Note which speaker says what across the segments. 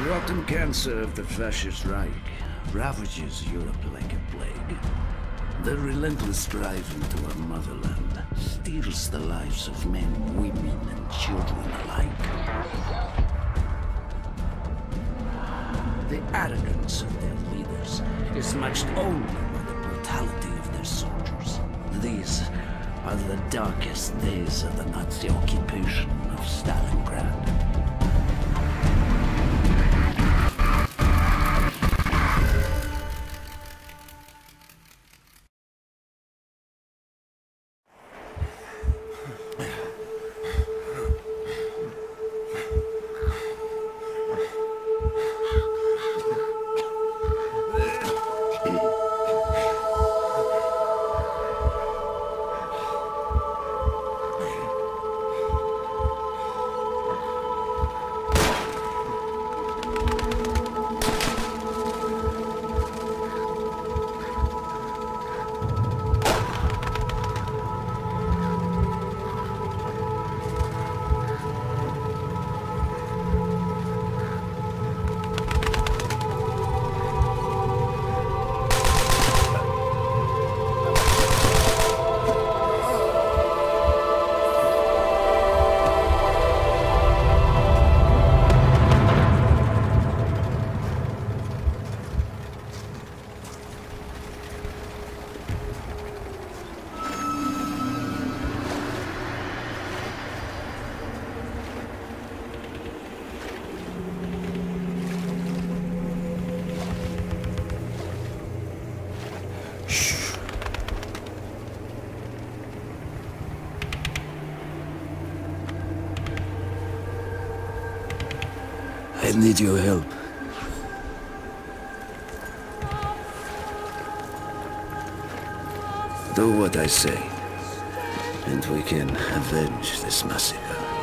Speaker 1: rotten cancer of the Fascist Reich ravages Europe like a plague. The relentless drive into our motherland steals the lives of men, women, and children alike. The arrogance of their leaders is matched only by the brutality of their soldiers. These are the darkest days of the Nazi occupation of Stalingrad. I need your help. Do what I say, and we can avenge this massacre.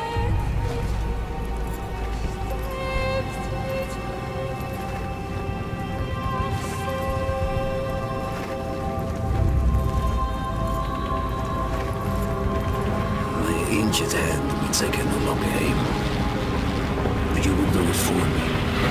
Speaker 1: My injured hand means I can no longer aim. You will do it for me.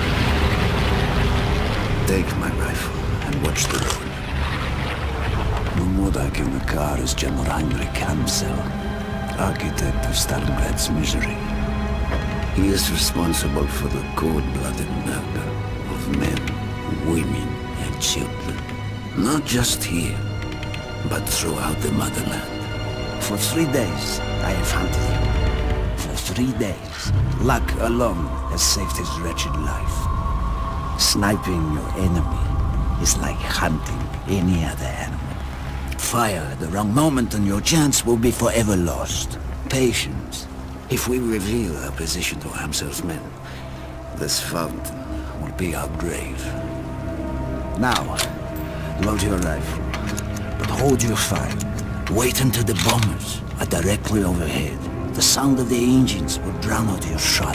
Speaker 1: Take my rifle and watch the road. Mumodak in the car is General Heinrich Amsel, architect of Stalingrad's misery. He is responsible for the cold-blooded murder of men, women, and children. Not just here, but throughout the motherland. For 3 days, I have hunted him. For 3 days, luck alone has saved his wretched life. Sniping your enemy is like hunting any other animal. Fire at the wrong moment and your chance will be forever lost. Patience. If we reveal our position to Amsel's men, this fountain will be our grave. Now, load your rifle, but hold your fire. Wait until the bombers are directly overhead. The sound of the engines will drown out your shot.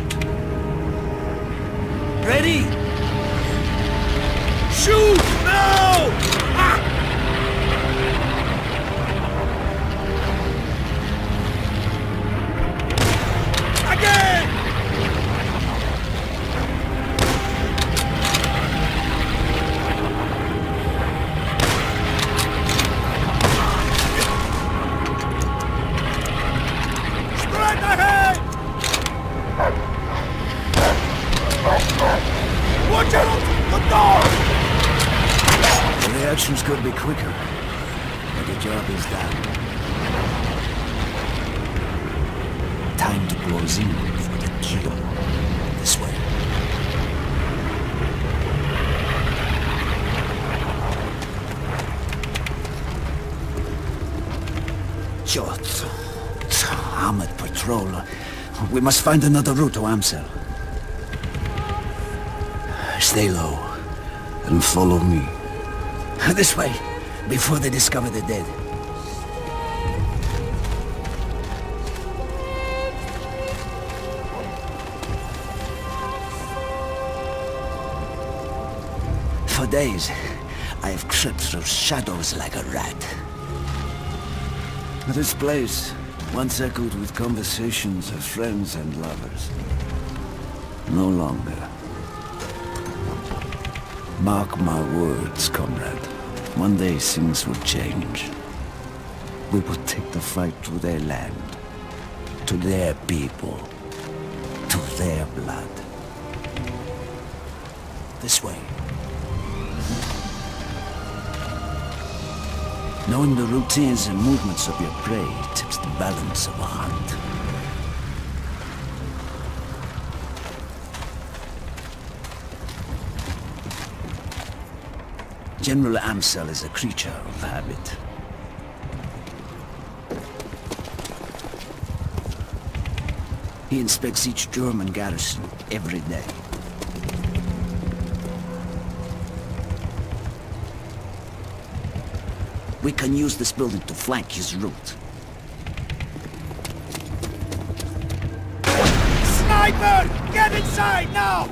Speaker 1: Ready? Shoot now! Ah! Again! Straight ahead! Watch out! The door! The reactions could be quicker, but the job is done. Time to close in for the kill. This way. Jot. Armored patrol. We must find another route to Amsel. Stay low and follow me. This way, before they discover the dead. For days, I have crept through shadows like a rat. This place once echoed with conversations of friends and lovers. No longer. Mark my words, comrade. One day things will change. We will take the fight to their land, to their people, to their blood. This way. Knowing the routines and movements of your prey tips the balance of a hunt. General Amsel is a creature of habit. He inspects each German garrison every day. We can use this building to flank his route.
Speaker 2: Sniper! Get inside now!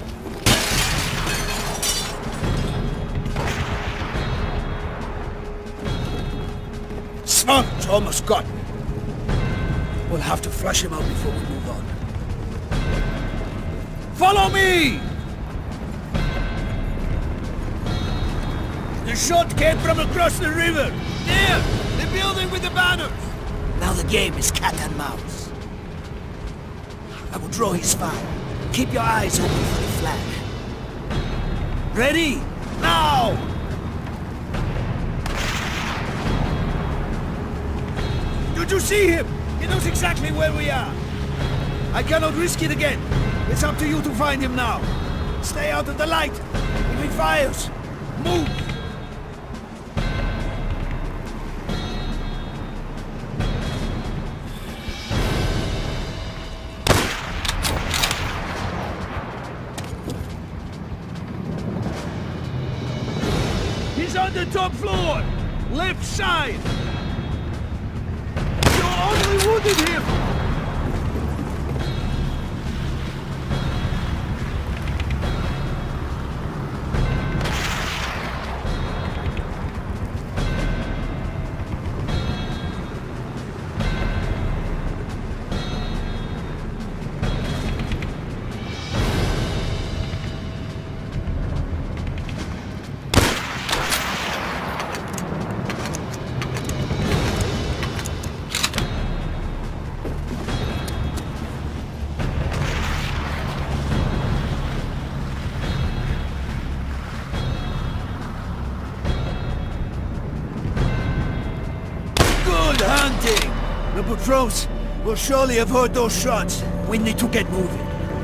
Speaker 2: Smoke's almost got me. We'll have to flush him out before we move on. Follow me! The shot came from across the river. There! The building with the banners! Now the game is cat and mouse. I will draw his fire. Keep your eyes open for the flag. Ready? Now! Did you see him? He knows exactly where we are. I cannot risk it again. It's up to you to find him now. Stay out of the light. If he fires, move! He's on the top floor! Left side! You only wounded him! Hunting! The patrols will surely have heard those shots. We need to get moving.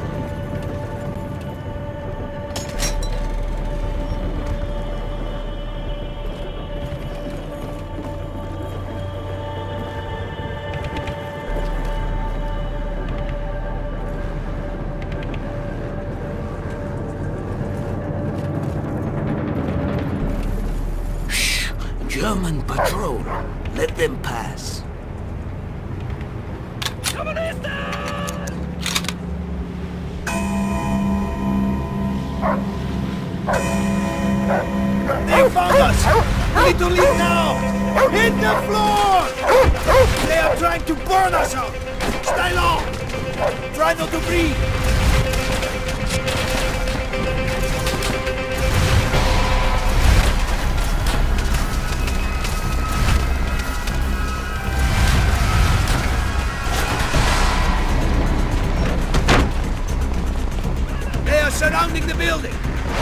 Speaker 1: Shh! German patrol. Let them pass.
Speaker 2: They found us! We need to leave now! Hit the floor! They are trying to burn us out! Stay low! Try not to breathe! Surrounding the building!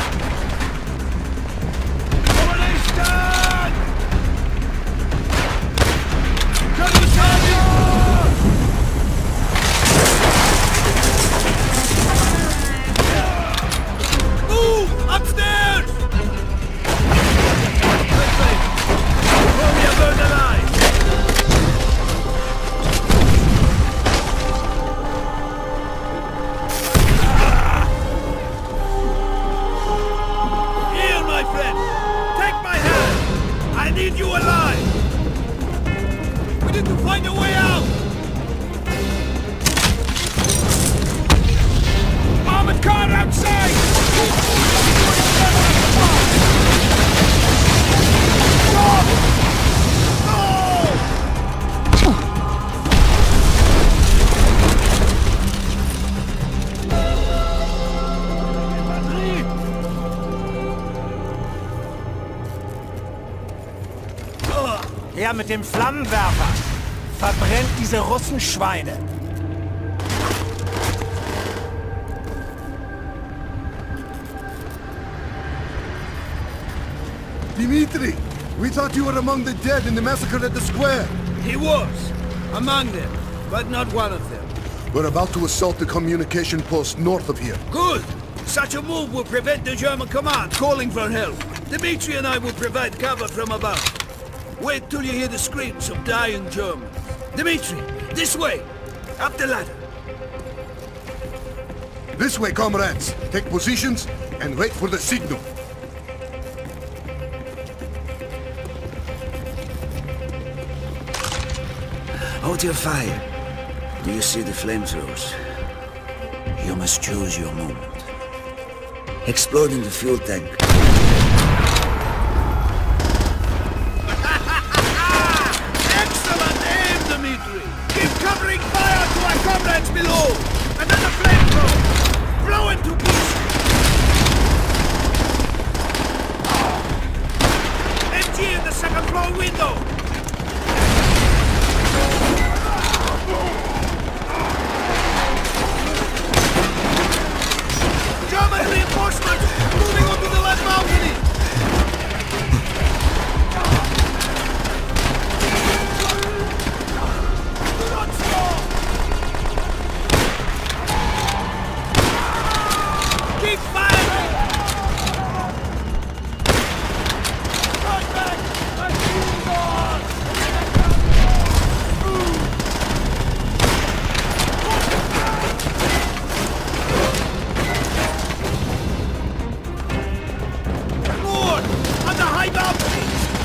Speaker 2: Formation! Move! Upstairs! Quickly! Before we are burned alive! My friend, take my hand!
Speaker 3: her mit dem Flammenwerfer! Verbrennt diese Russenschweine!
Speaker 4: Dimitri, we thought you were among the dead in the massacre at the square.
Speaker 2: He was. Among them, but not one of them.
Speaker 4: We're about to assault the communication post north of here.
Speaker 2: Good! Such a move will prevent the German command calling for help. Dimitri and I will provide cover from above. Wait till you hear the screams of dying Germans. Dimitri, this way! Up the ladder.
Speaker 4: This way, comrades. Take positions and wait for the signal.
Speaker 1: Hold your fire. Do you see the flamethrowers? You must choose your moment. Explode in the fuel tank.
Speaker 2: Excellent aim, Dimitri! Give covering fire to our comrades below! Another flamethrower! Blow into pieces! MG in the second floor window! German reinforcements moving onto the left balcony! Do not stop! Keep firing! Right back! Let's move on! More! On the high balcony!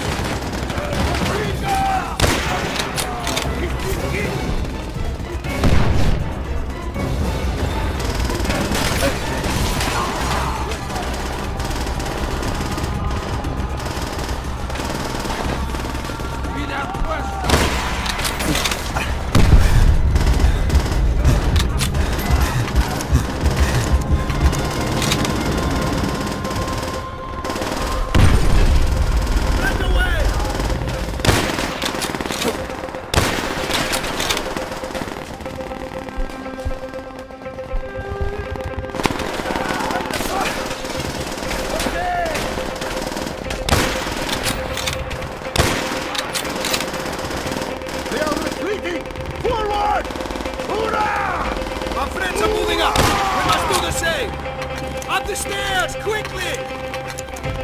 Speaker 2: Our friends are moving up! We must do the same! Up the stairs, quickly!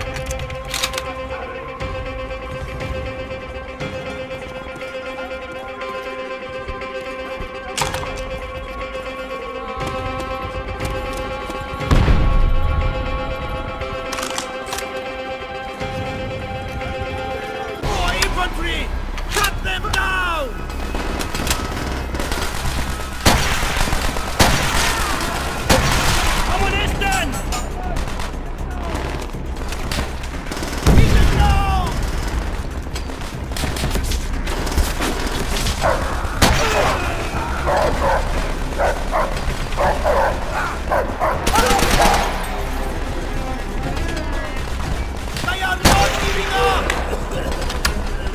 Speaker 2: More infantry! Cut them down! They are not giving up!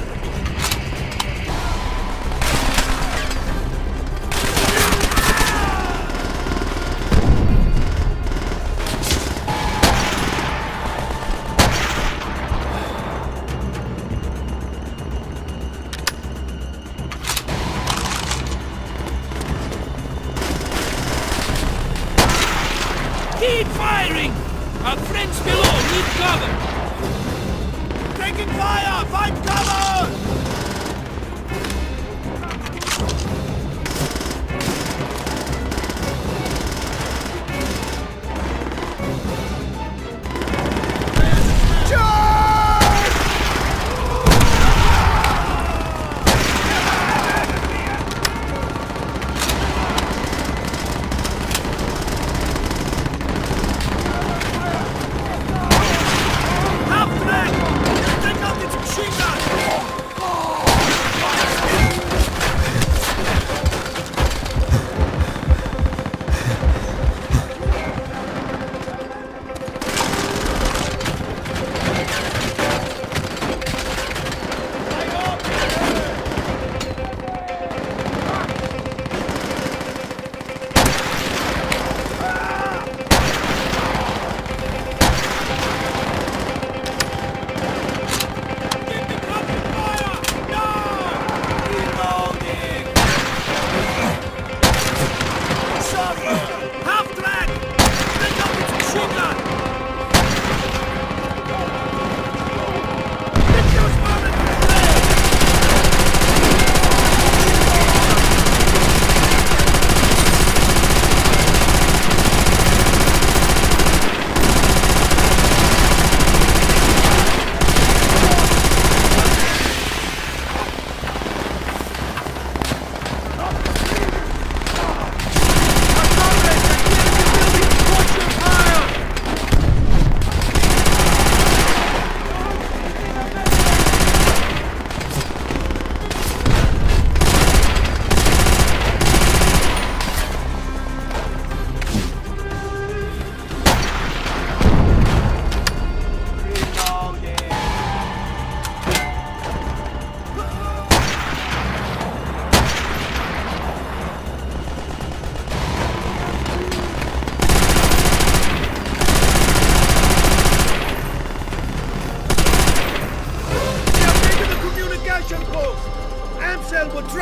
Speaker 2: Keep firing! Our friends below need cover! Taking fire! Find cover! Take out its machine gun!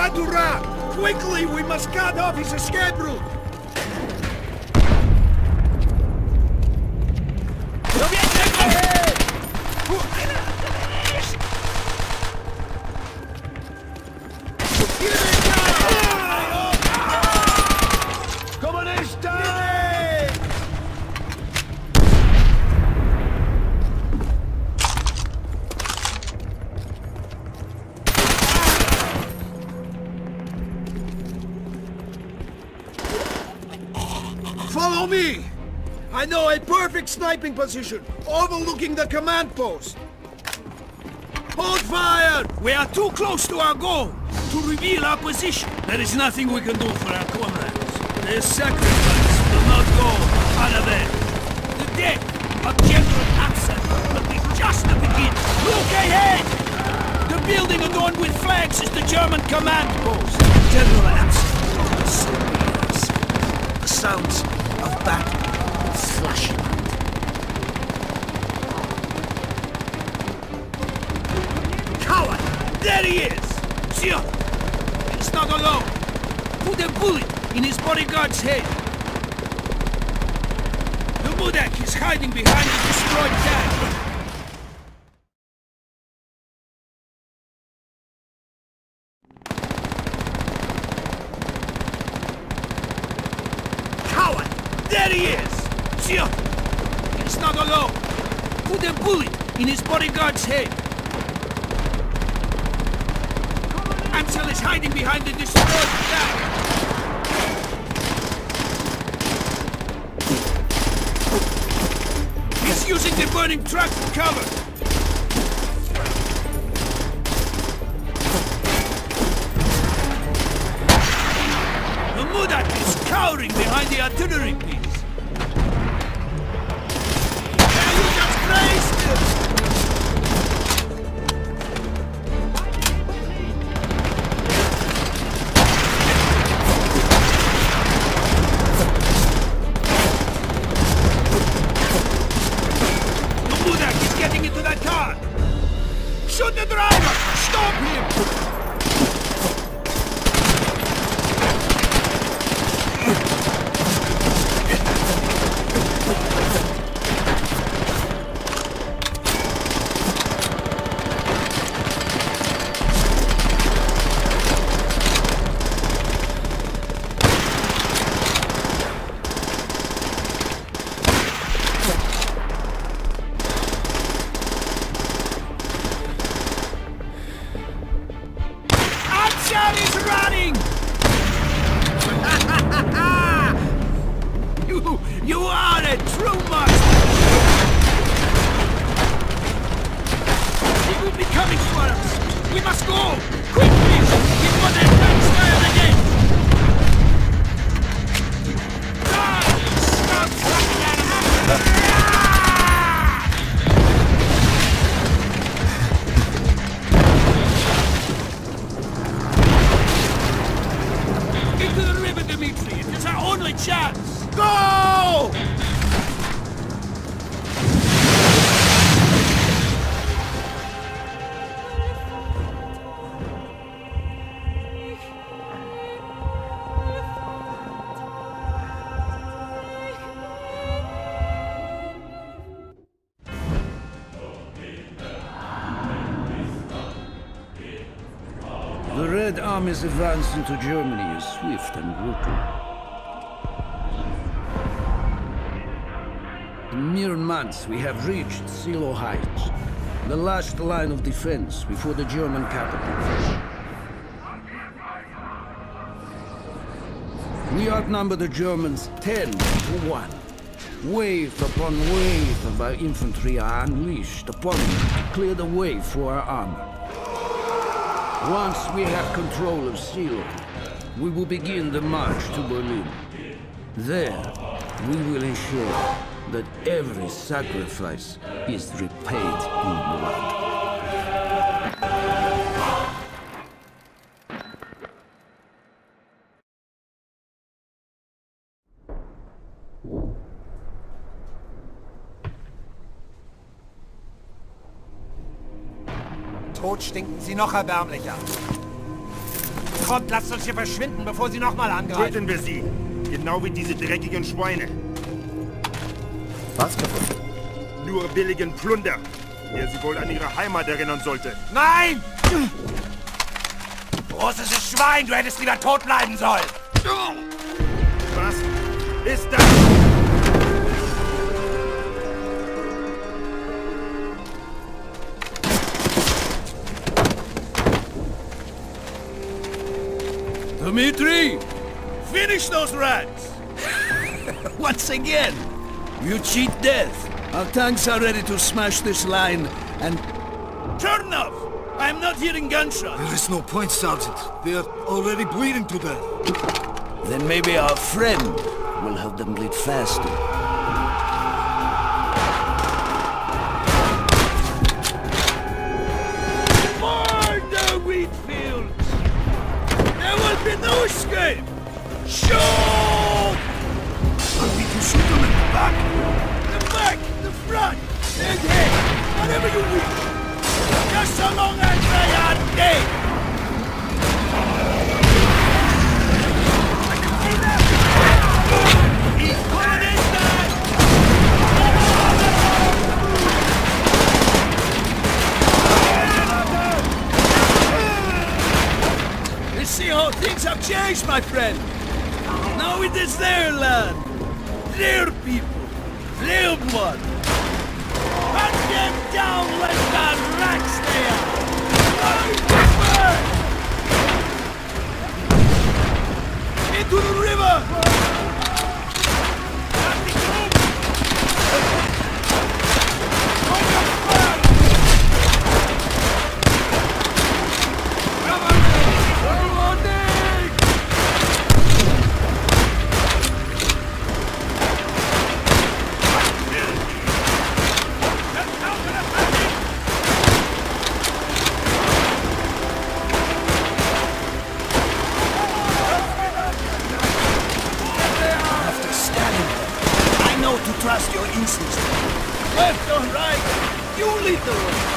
Speaker 2: tried to run! Quickly, we must cut off his escape route! Follow me! I know a perfect sniping position, overlooking the command post. Hold fire! We are too close to our goal to reveal our position. There is nothing we can do for our comrades. Their sacrifice will not go unavenged. The death of General Axel will be just the beginning. Look ahead! The building adorned with flags is the German command post. General Axel will soon be us. The sounds of battle flashing. Coward! There he is! Sure! He's not alone! Put a bullet in his bodyguard's head! The Mudak is hiding behind the destroyed tank! Coward! There he is! Sure! He's not alone! Put a bullet in his bodyguard's head! Ansel is hiding behind the destroyed tank! He's using the burning truck for cover! The Mudak is cowering behind the artillery piece! You just grazed him! Shoot the driver! Stop him! Is running! You are a true master! He will be coming for us! We must go! Quickly! Before they fire again! Stop sucking at him! Dimitri, it is our only chance! Go!
Speaker 1: The Red Army's advance into Germany is swift and brutal. In mere months, we have reached Silo Heights, the last line of defense before the German capital. We outnumber the Germans 10-1. Wave upon wave of our infantry are unleashed upon them to clear the way for our armor. Once we have control of Silo, we will begin the march to Berlin. There, we will ensure that every sacrifice is repaid in blood.
Speaker 3: Tot stinken sie noch erbärmlicher. Kommt, lasst uns hier verschwinden, bevor sie nochmal angreifen.
Speaker 5: Töten wir sie. Genau wie diese dreckigen Schweine.
Speaker 4: Was kaputt?
Speaker 5: Nur billigen Plunder, der sie wohl an ihre Heimat erinnern sollte.
Speaker 3: Nein! Großes Schwein, du hättest lieber tot bleiben sollen.
Speaker 5: Was ist das?
Speaker 2: Dmitri! Finish those rats! Once again, you cheat death. Our tanks are ready to smash this line and... Chernov! I'm not hearing gunshots!
Speaker 4: There is no point, Sergeant. They are already bleeding to death.
Speaker 2: Then maybe our friend will help them bleed faster. Burn the wheat fields! There will be no escape! Shoot!
Speaker 4: Want me to shoot them in the back?
Speaker 2: The back, the front, the head, whatever you wish. Just so long as they are dead! You see how things have changed, my friend. Now it is their land, their people, their blood. Hunt them down like the rats they are! Into the river! Trust your instincts. Left or right, you lead the way.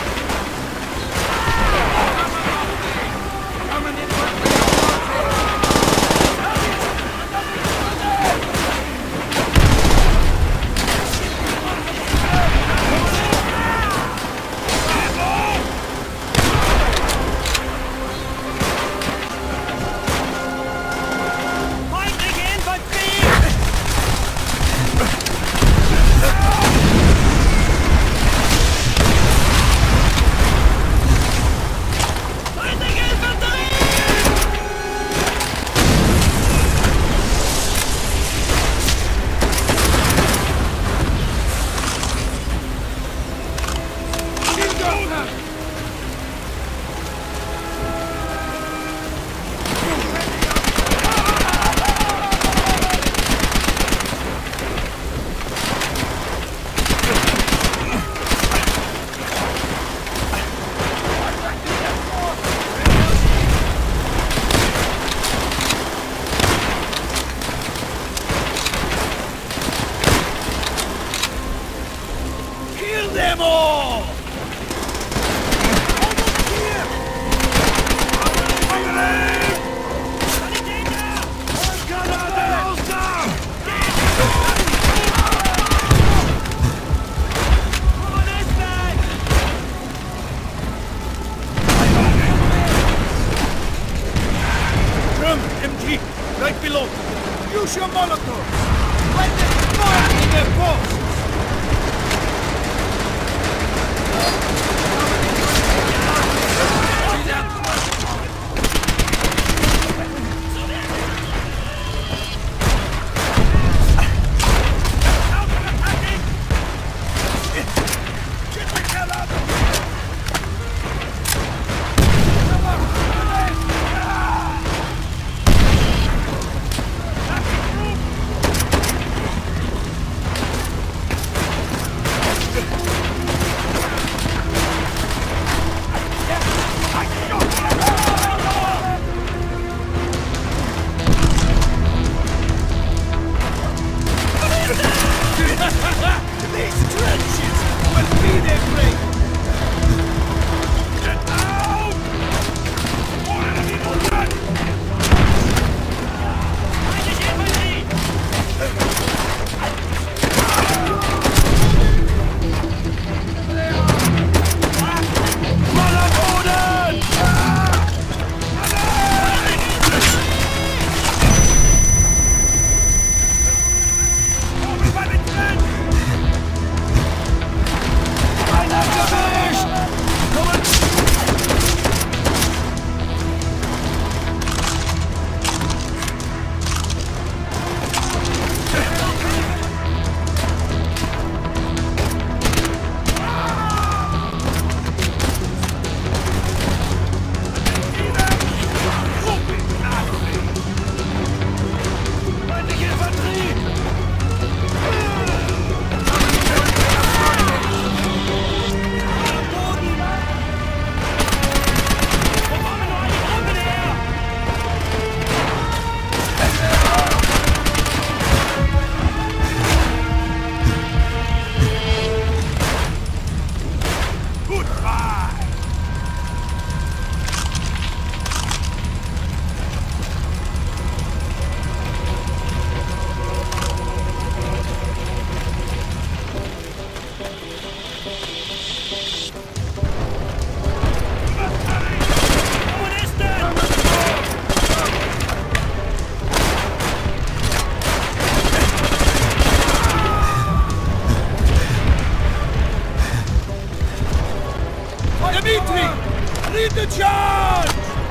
Speaker 2: the charge!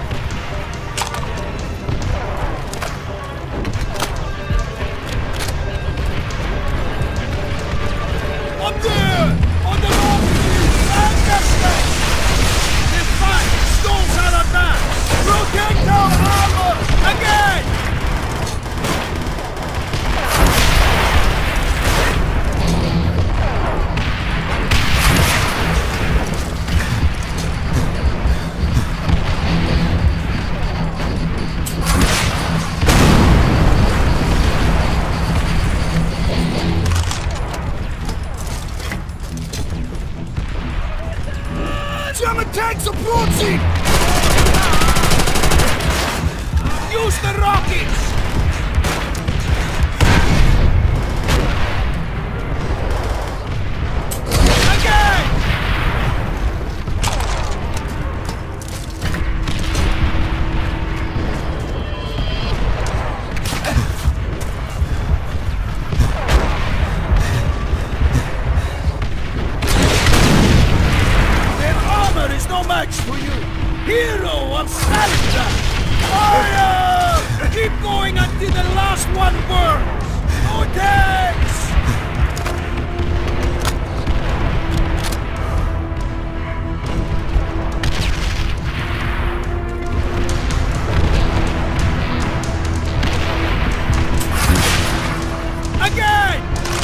Speaker 2: Up there! On the balcony! Lancaster! This fight stalls out of that! Rotate our armor! Again! German tanks approaching! Use the rockets! Again! Is no match for you! Hero of Santa! Fire! Keep going until the last one burns! No tanks! Again!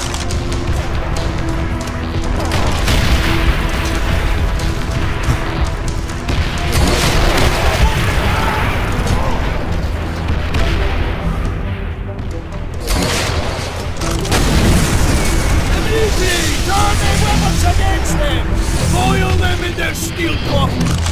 Speaker 2: Turn their weapons against them! Boil them in their steel coffins!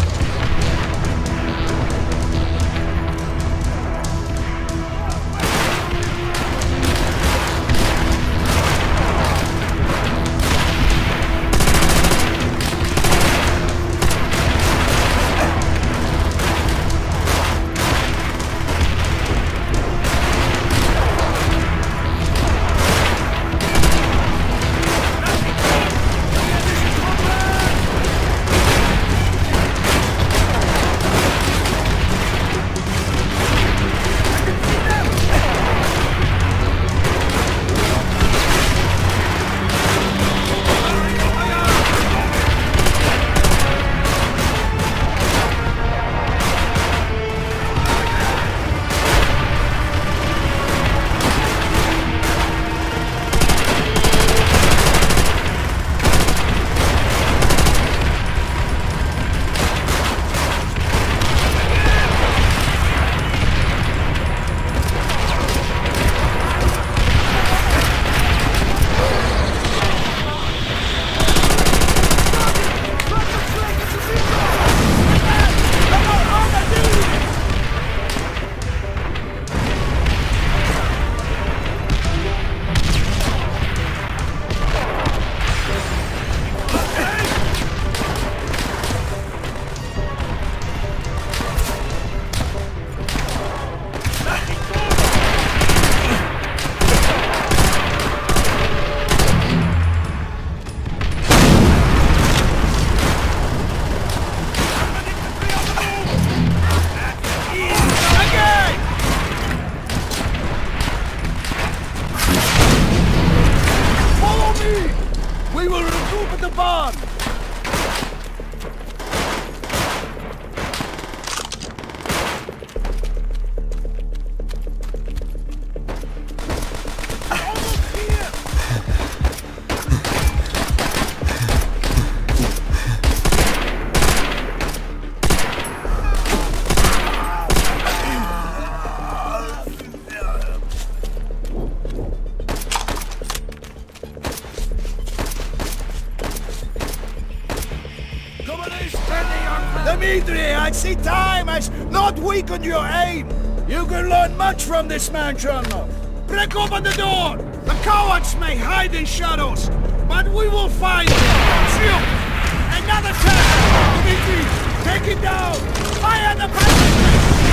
Speaker 2: Dimitri, I see time has not weakened your aim. You can learn much from this man, Chernov. Break open the door! The cowards may hide in shadows, but we will find them. Shoot! Another tank! Dimitri, take it down! Fire the passengers!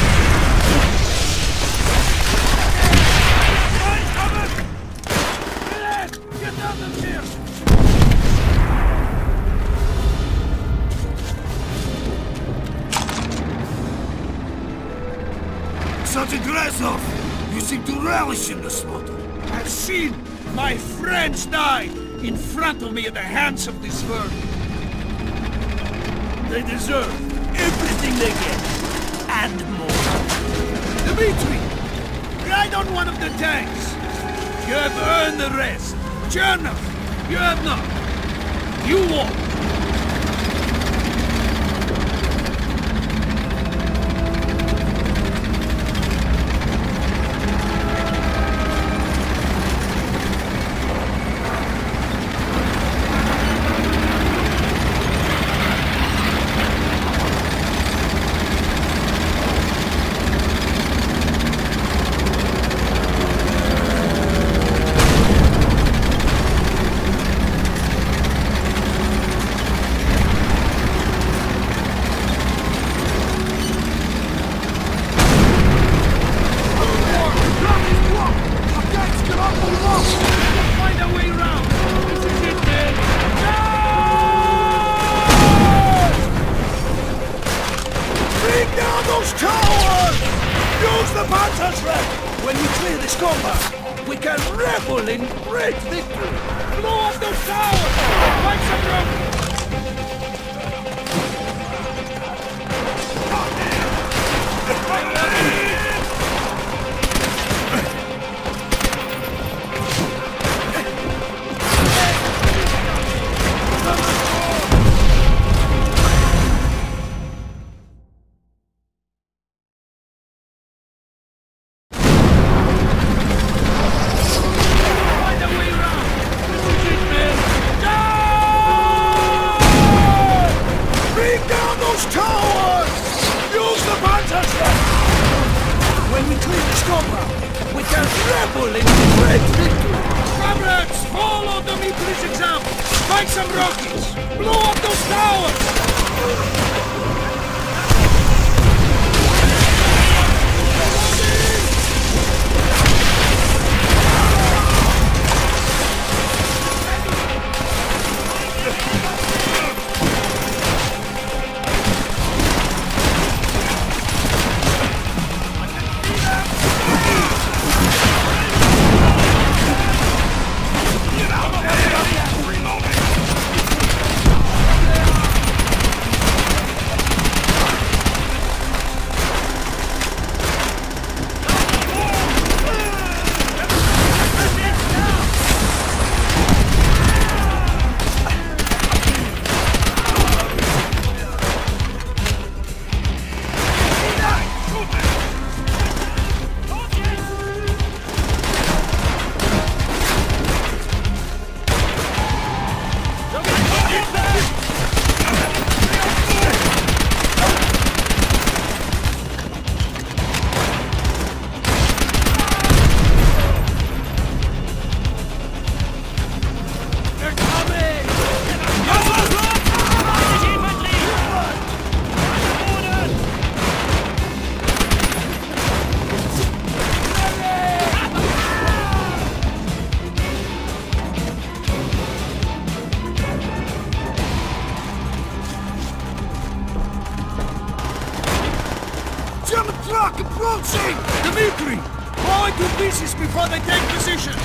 Speaker 2: Get out of here! Grezov! You seem to relish in the slaughter. I've seen my friends die in front of me at the hands of this world. They deserve everything they get, and more. Dmitri, ride on one of the tanks. You have earned the rest. Chernov, you have not. You won't. When we clear this compound, we can revel in great victory! Blow up those towers! Find some rockets! When we clear this compound, we can revel in great victory! Comrades, follow Dmitri's example! Find some rockets! Blow up those towers! German truck approaching! Dmitri! Blow into pieces before they take positions!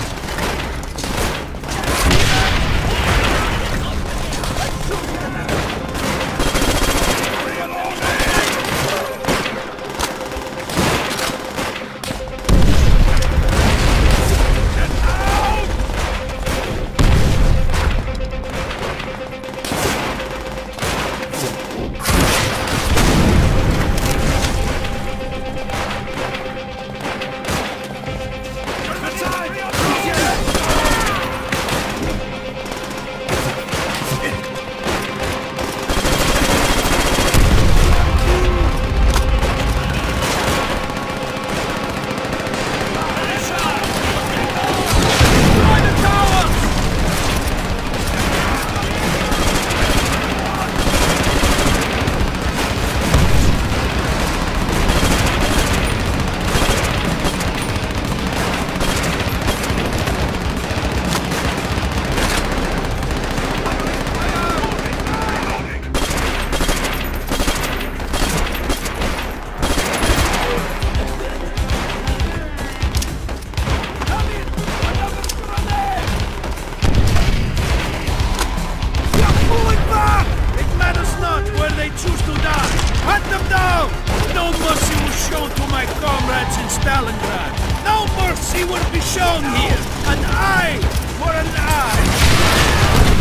Speaker 2: Stalingrad. No mercy will be shown here. An eye for an eye.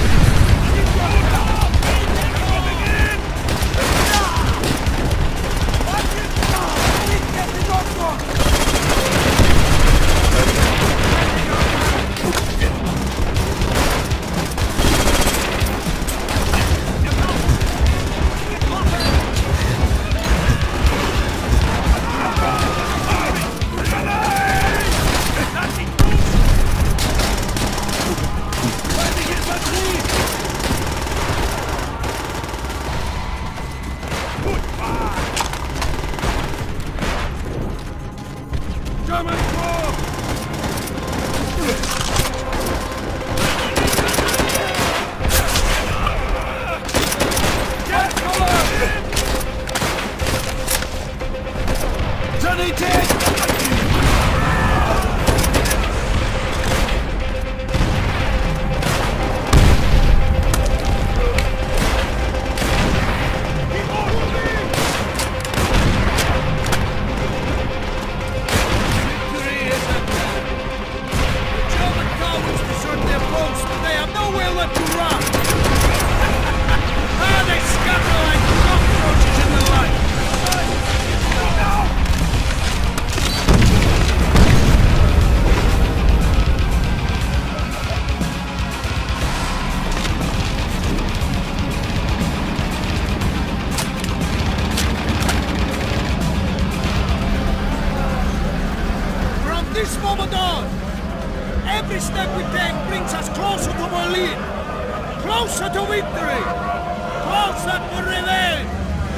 Speaker 2: This moment on, every step we take brings us closer to Berlin, closer to victory, closer to revenge.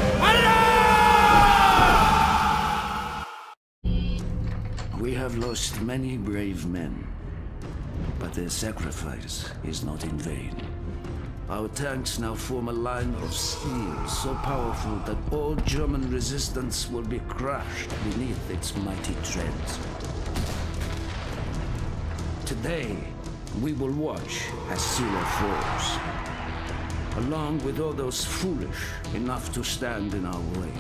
Speaker 2: Hurrah!
Speaker 1: We have lost many brave men, but their sacrifice is not in vain. Our tanks now form a line of steel so powerful that all German resistance will be crushed beneath its mighty treads. Today, we will watch as Silla falls, along with all those foolish enough to stand in our way.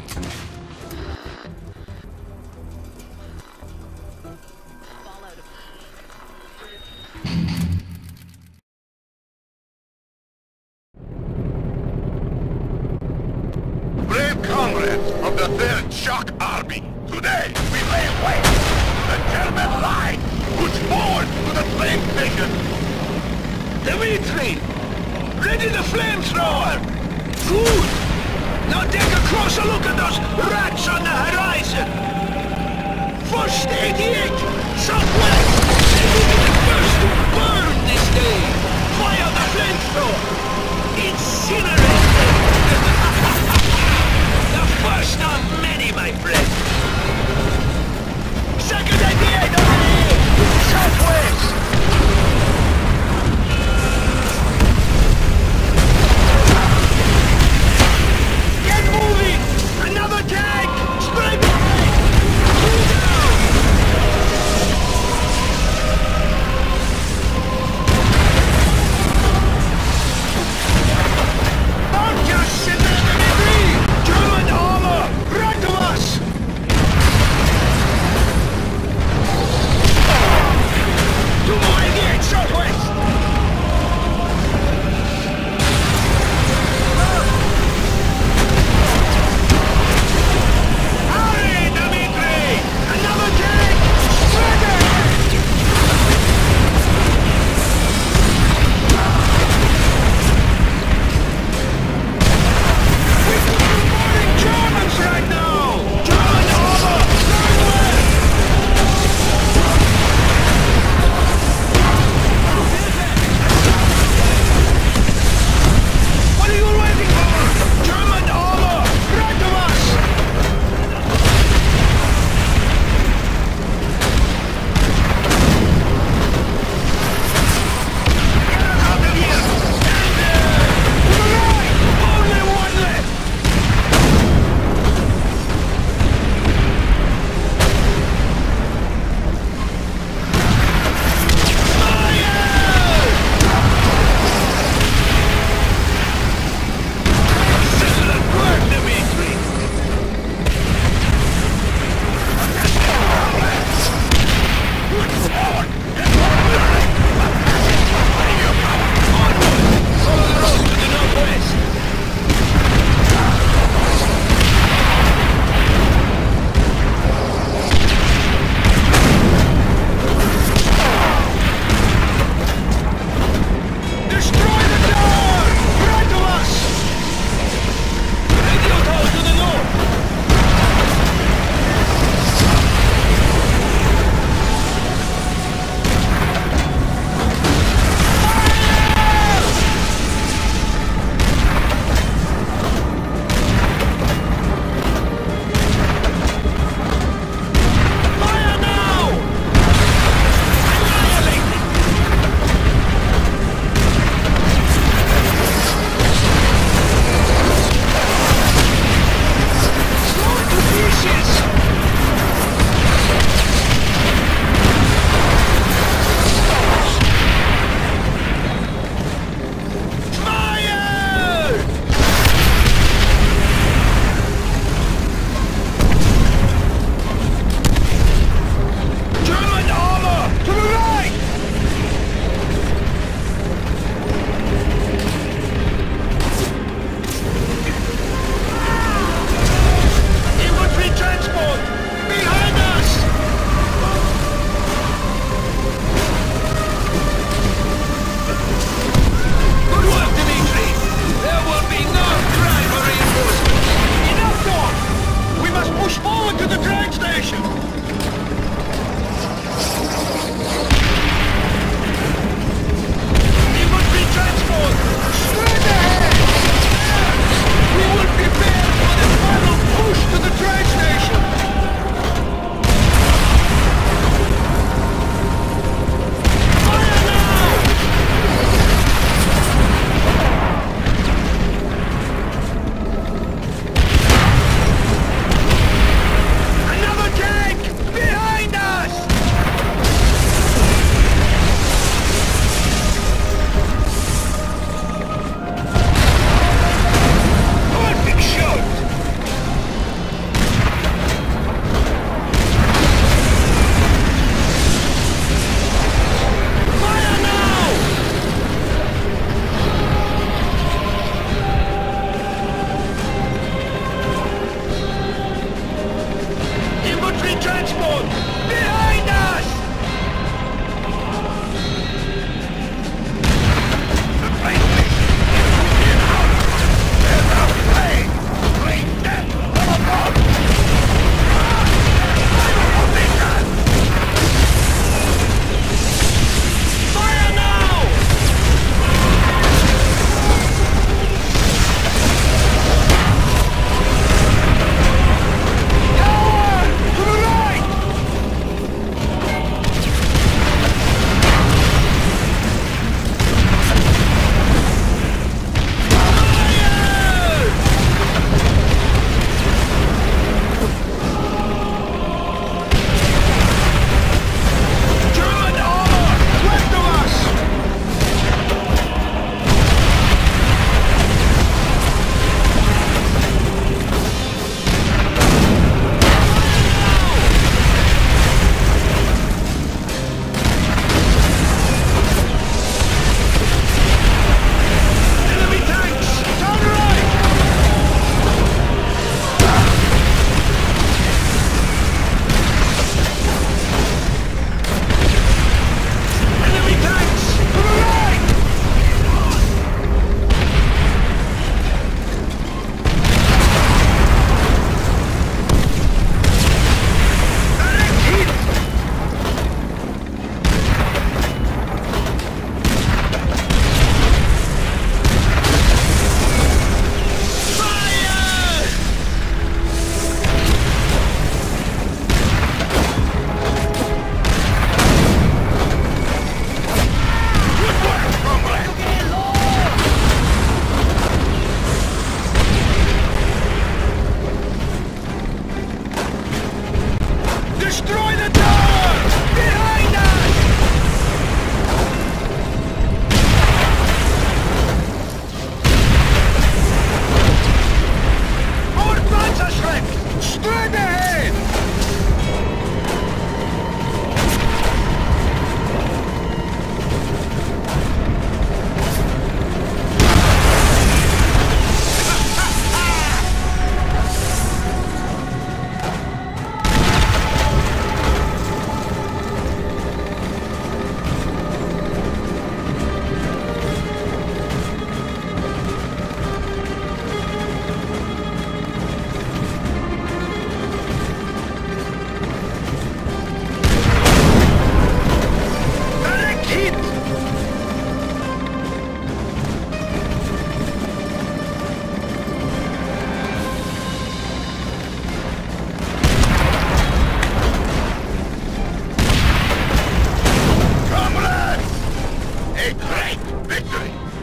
Speaker 6: Brave comrades of the 3rd Shock Army, today we lay waste to the German line! Push forward to the flame station!
Speaker 2: Dmitri! Ready the flamethrower! Good! Now take a closer look at those rats on the horizon! First 88! Southwest! They will be the first to burn this day! Fire the flamethrower! Incinerate them! The first of many, my friend! Second 88 over here! Southwest! Get moving! Another tank! Spray behind! Pull down!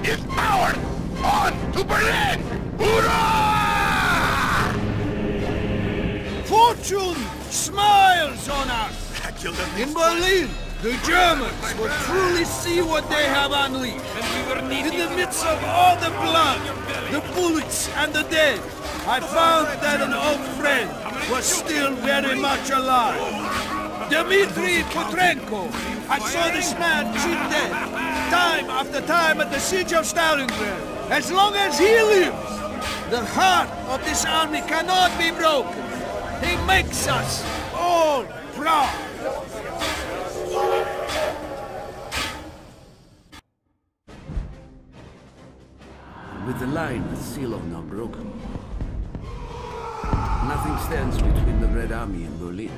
Speaker 6: is ours! On to Berlin! Hurrah!
Speaker 2: Fortune smiles on us! In Berlin, the Germans will truly see what they have unleashed. In the midst of all the blood, the bullets and the dead, I found that an old friend was still very much alive. Dmitri Petrenko! I saw this man cheat dead, time after time at the siege of Stalingrad. As long as he lives, the heart of this army cannot be broken. He makes us all proud.
Speaker 1: With the line at Silo now broken, nothing stands between the Red Army and Berlin.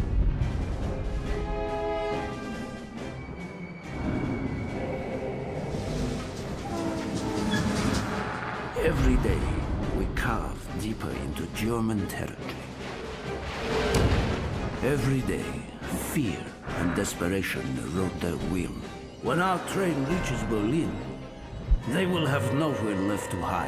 Speaker 1: Every day, we carve deeper into German territory. Every day, fear and desperation erode their will. When our train reaches Berlin, they will have nowhere left to hide.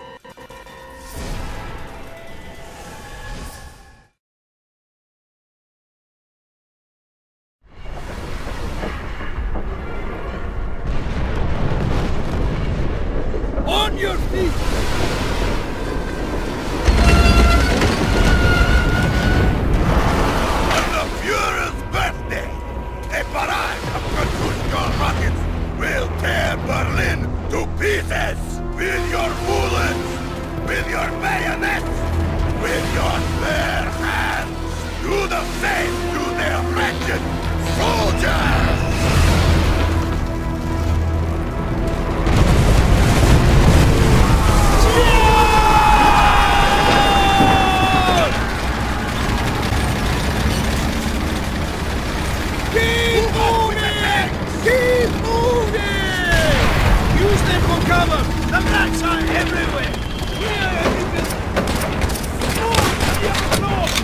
Speaker 2: On your feet!
Speaker 6: On the Führer's birthday, a barrage of Katyusha rockets will tear Berlin to pieces! With your bullets, with your bayonets, with your bare hands! Do the same to their wretched soldiers!
Speaker 2: Keep moving! Keep moving! Use them for cover! The blacks are everywhere! Clear everything! North! The other north!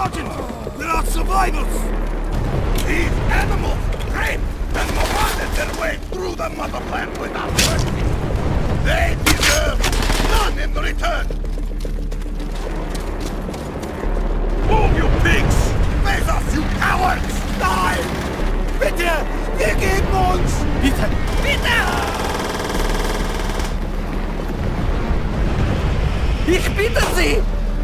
Speaker 2: forgotten! We're all survivors!
Speaker 6: These animals raped and marauded their way through the motherland without mercy. They deserve none in return! Move, you pigs! Face us, you cowards!
Speaker 2: Nein! Bitte! Wir geben uns!
Speaker 3: Bitte!
Speaker 2: Bitte!
Speaker 3: Ich bitte Sie!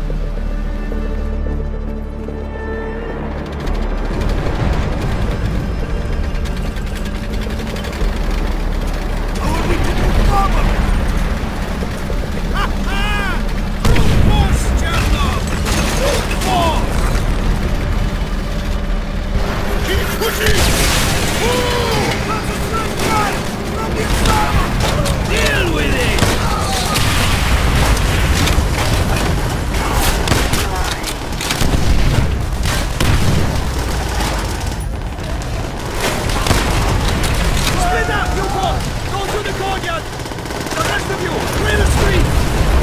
Speaker 2: Deal with it! Split up, you four! Go to the courtyard! The rest of you, clear the street!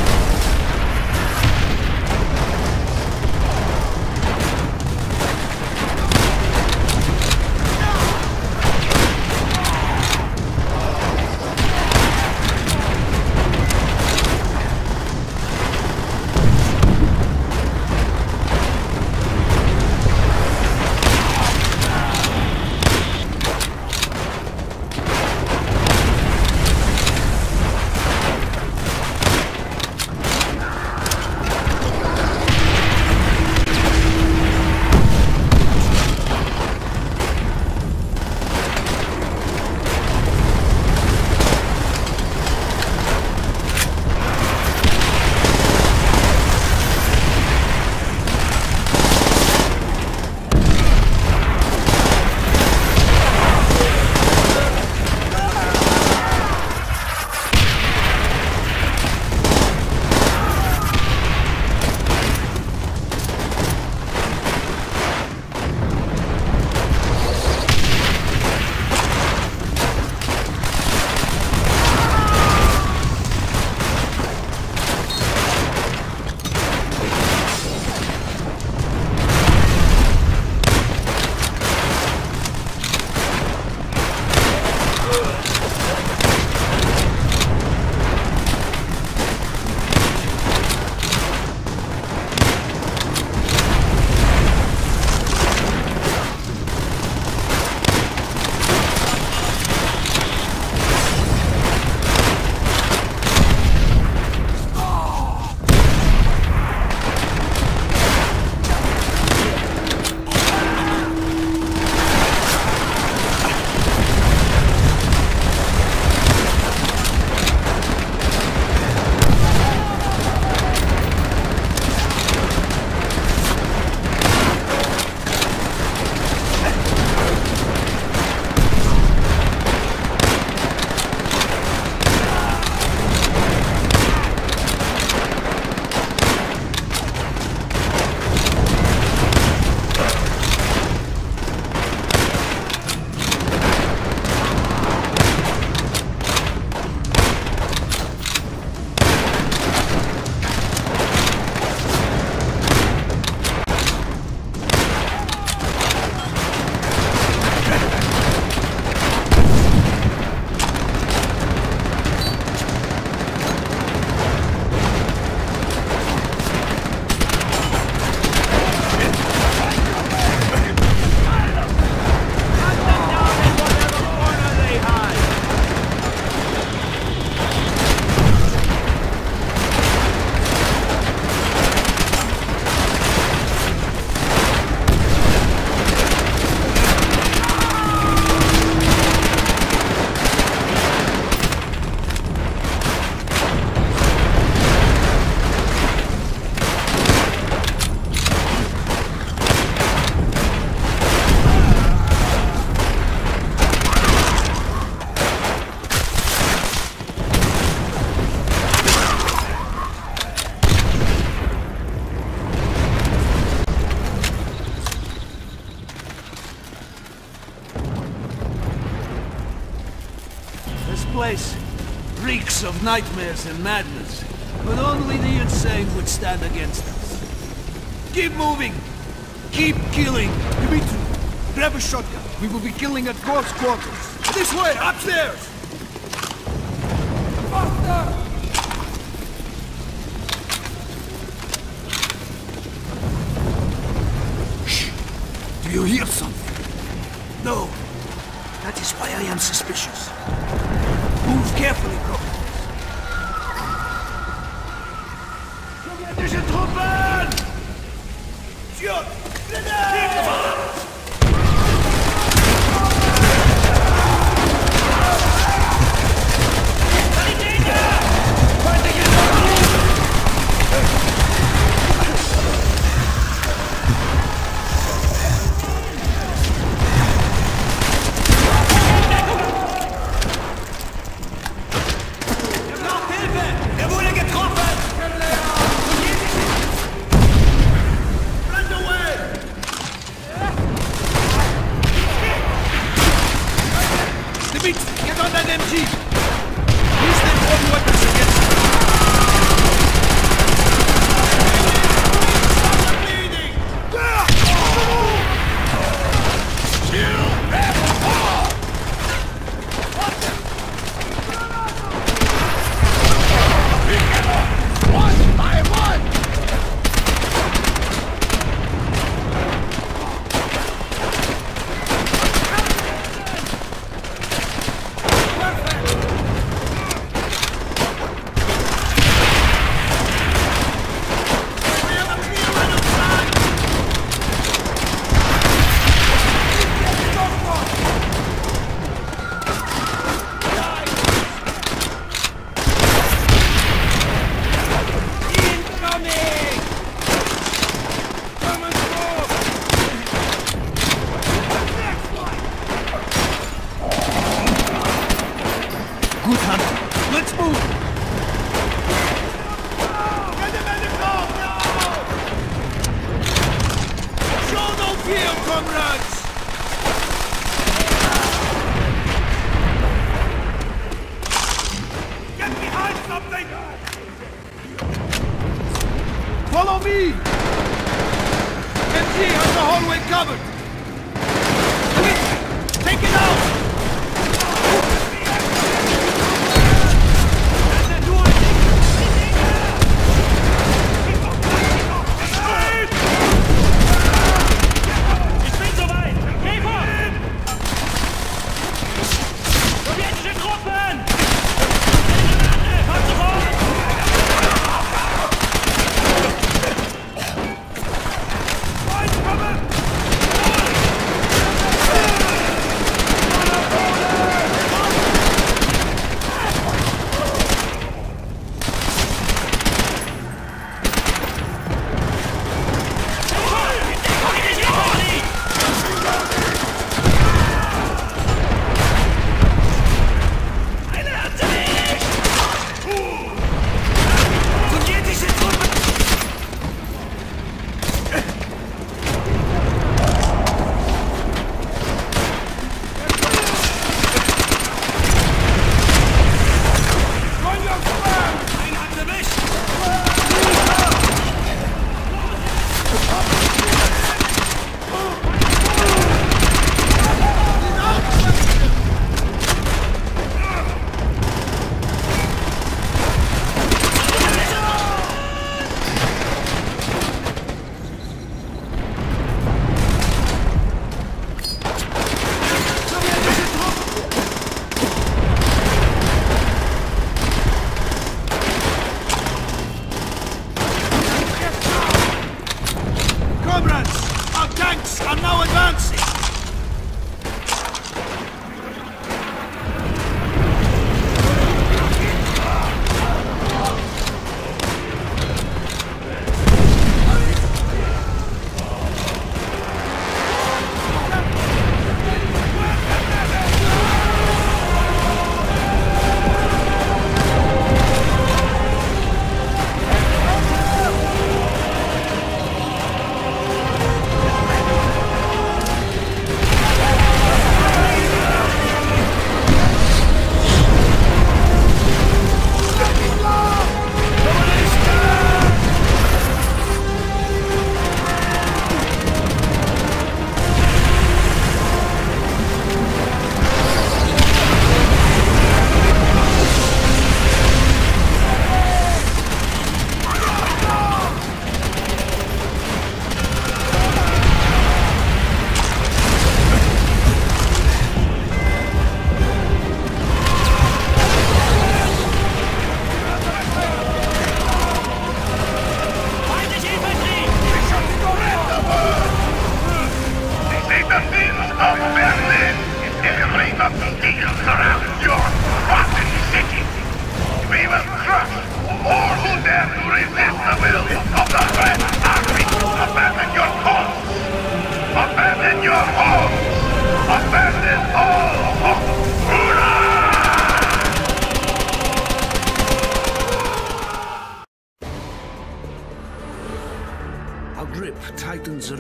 Speaker 2: place reeks of nightmares and madness, but only the insane would stand against us. Keep moving! Keep killing. Dimitri, grab a shotgun. We will be killing at Gorg's quarters. This way, upstairs! Faster! Do you hear something? No. That is why I am suspicious. Move carefully, Croc. Sowjetische Truppen! Shoot! Grenade! Get on that MG! Use them all weapons against them! Stop bleeding! Kill them all! One by one! Good hunting. Let's move! Get him in the car! No! Show no fear, comrades! Get behind something! Follow me! MG has the hallway covered! Quick! Take it out!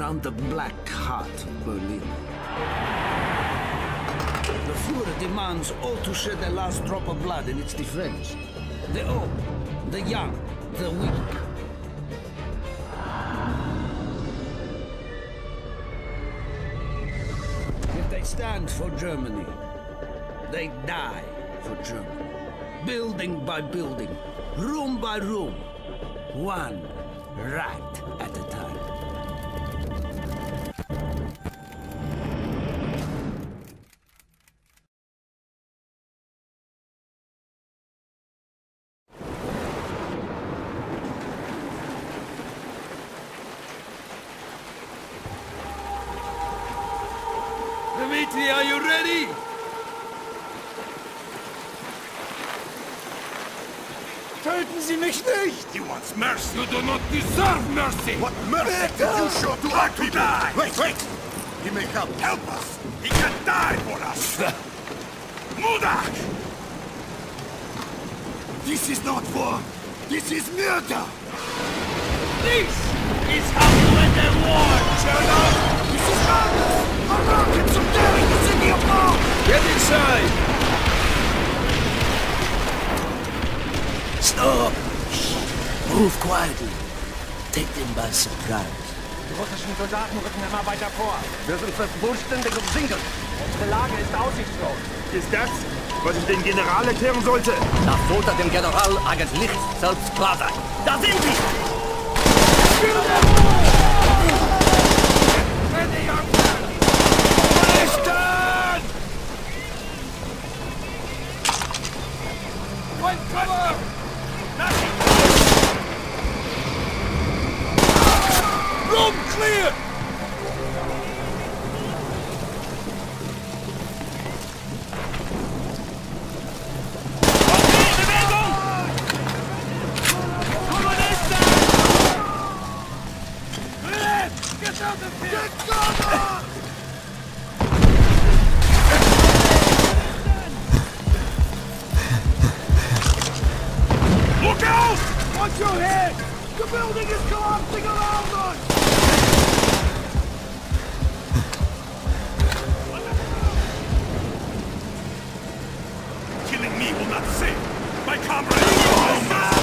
Speaker 1: around the black heart of Berlin. The Fuhrer demands all to shed their last drop of blood in its defense. The old, the young, the weak. If they stand for Germany, they die for Germany. Building by building, room by room, one rat at a time.
Speaker 2: Dmitri, are you ready?
Speaker 6: Töten Sie mich nicht! He wants mercy. You do not deserve mercy! What mercy did you show to our people? Wait! He may come. Help us! He can die for us! Mudak! This is not war! This is murder!
Speaker 2: This is how you end a war, Chernow!
Speaker 6: This is madness! Americans are daring the city of Mars!
Speaker 2: Get inside!
Speaker 1: Stop! Move quietly. Take them by surprise.
Speaker 3: Die russischen Soldaten rücken immer weiter vor.
Speaker 7: Wir sind fast vollständig umsingelt.
Speaker 3: Unsere Lage ist aussichtslos.
Speaker 5: Ist das, was ich dem General erklären sollte?
Speaker 7: Das sollte dem General eigentlich selbst klar sein. Da sind sie!
Speaker 2: Find cover! Room clear! Get out of here! Get cover!
Speaker 6: Look out!
Speaker 2: Watch your head! The building is collapsing around us!
Speaker 6: Killing me will not save! My comrades!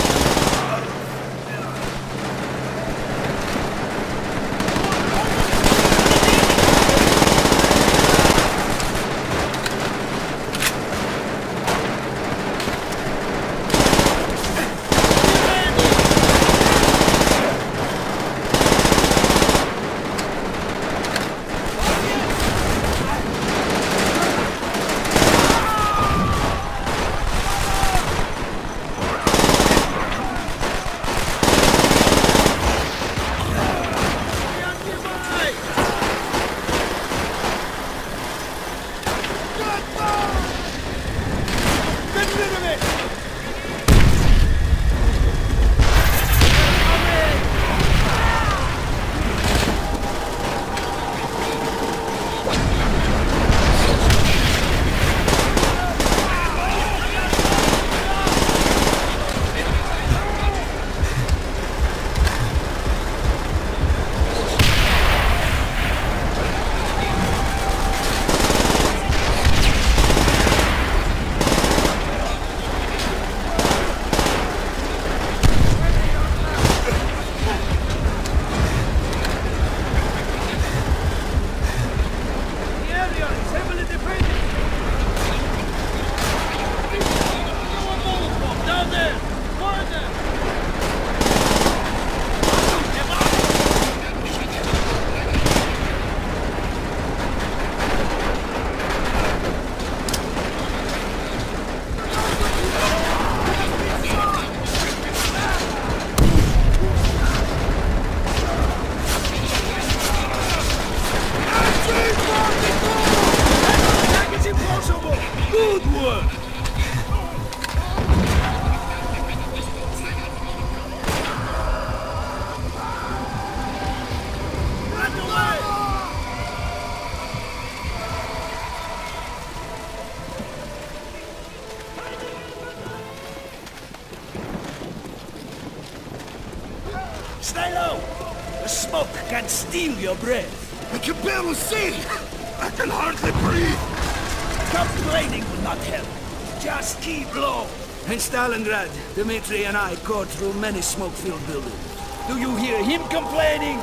Speaker 2: smoke can steal your breath.
Speaker 6: I can barely see! I can hardly breathe!
Speaker 2: Complaining will not help. Just keep low. In Stalingrad, Dmitri and I poured through many smoke-filled buildings. Do you hear him complaining?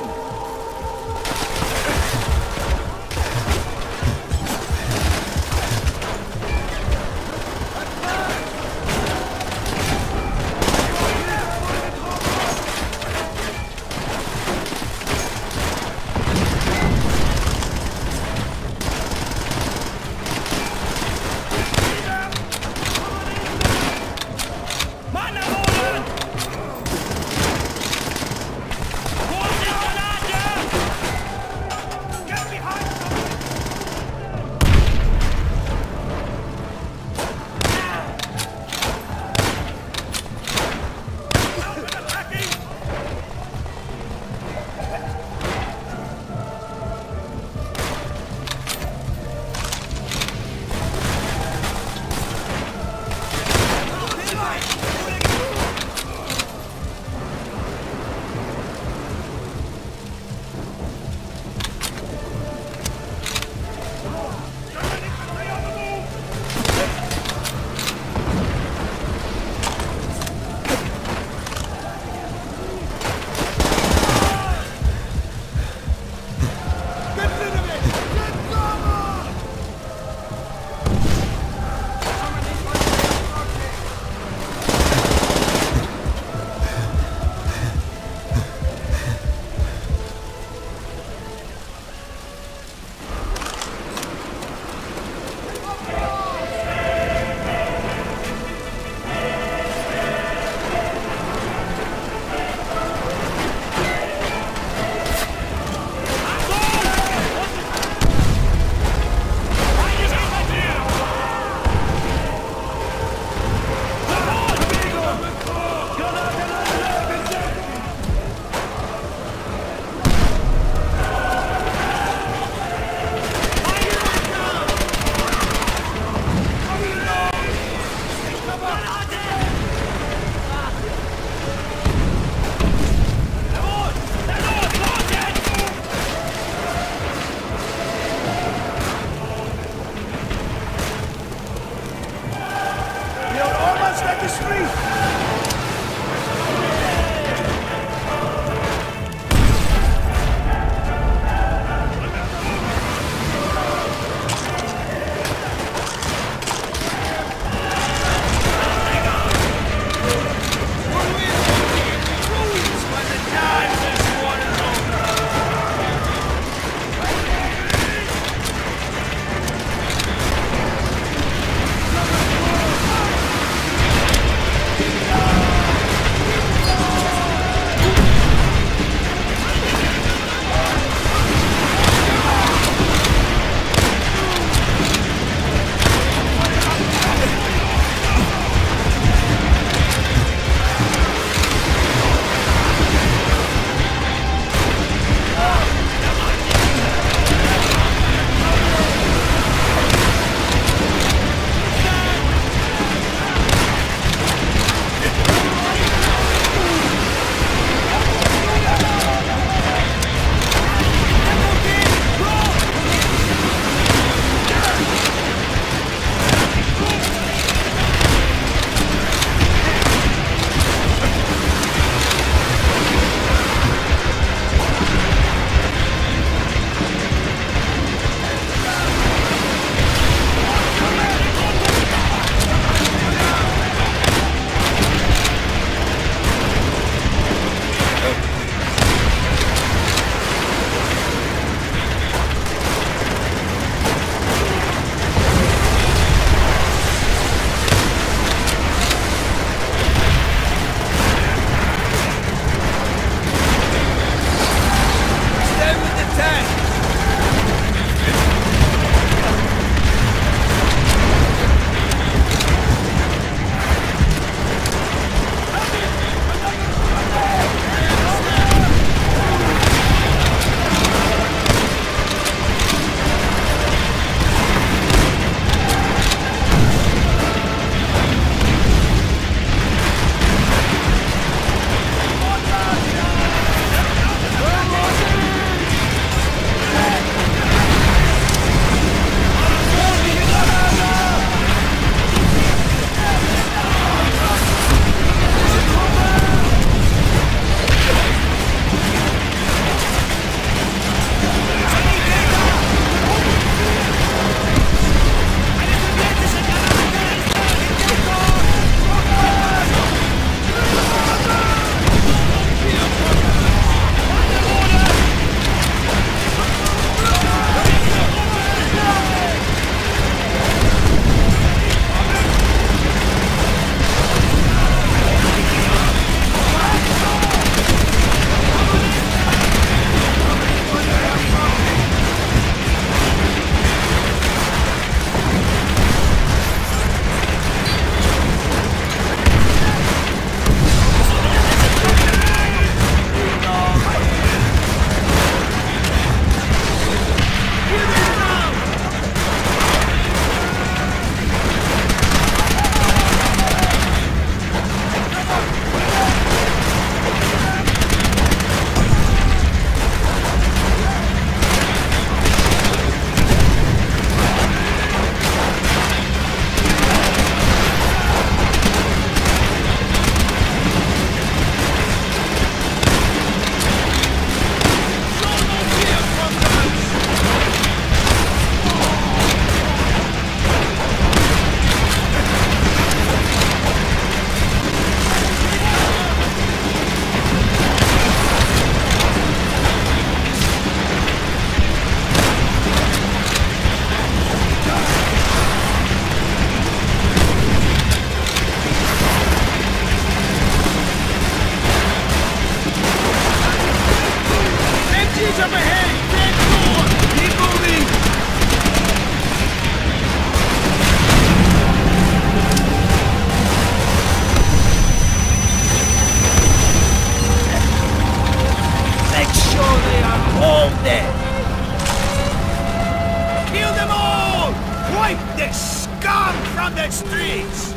Speaker 2: on the streets!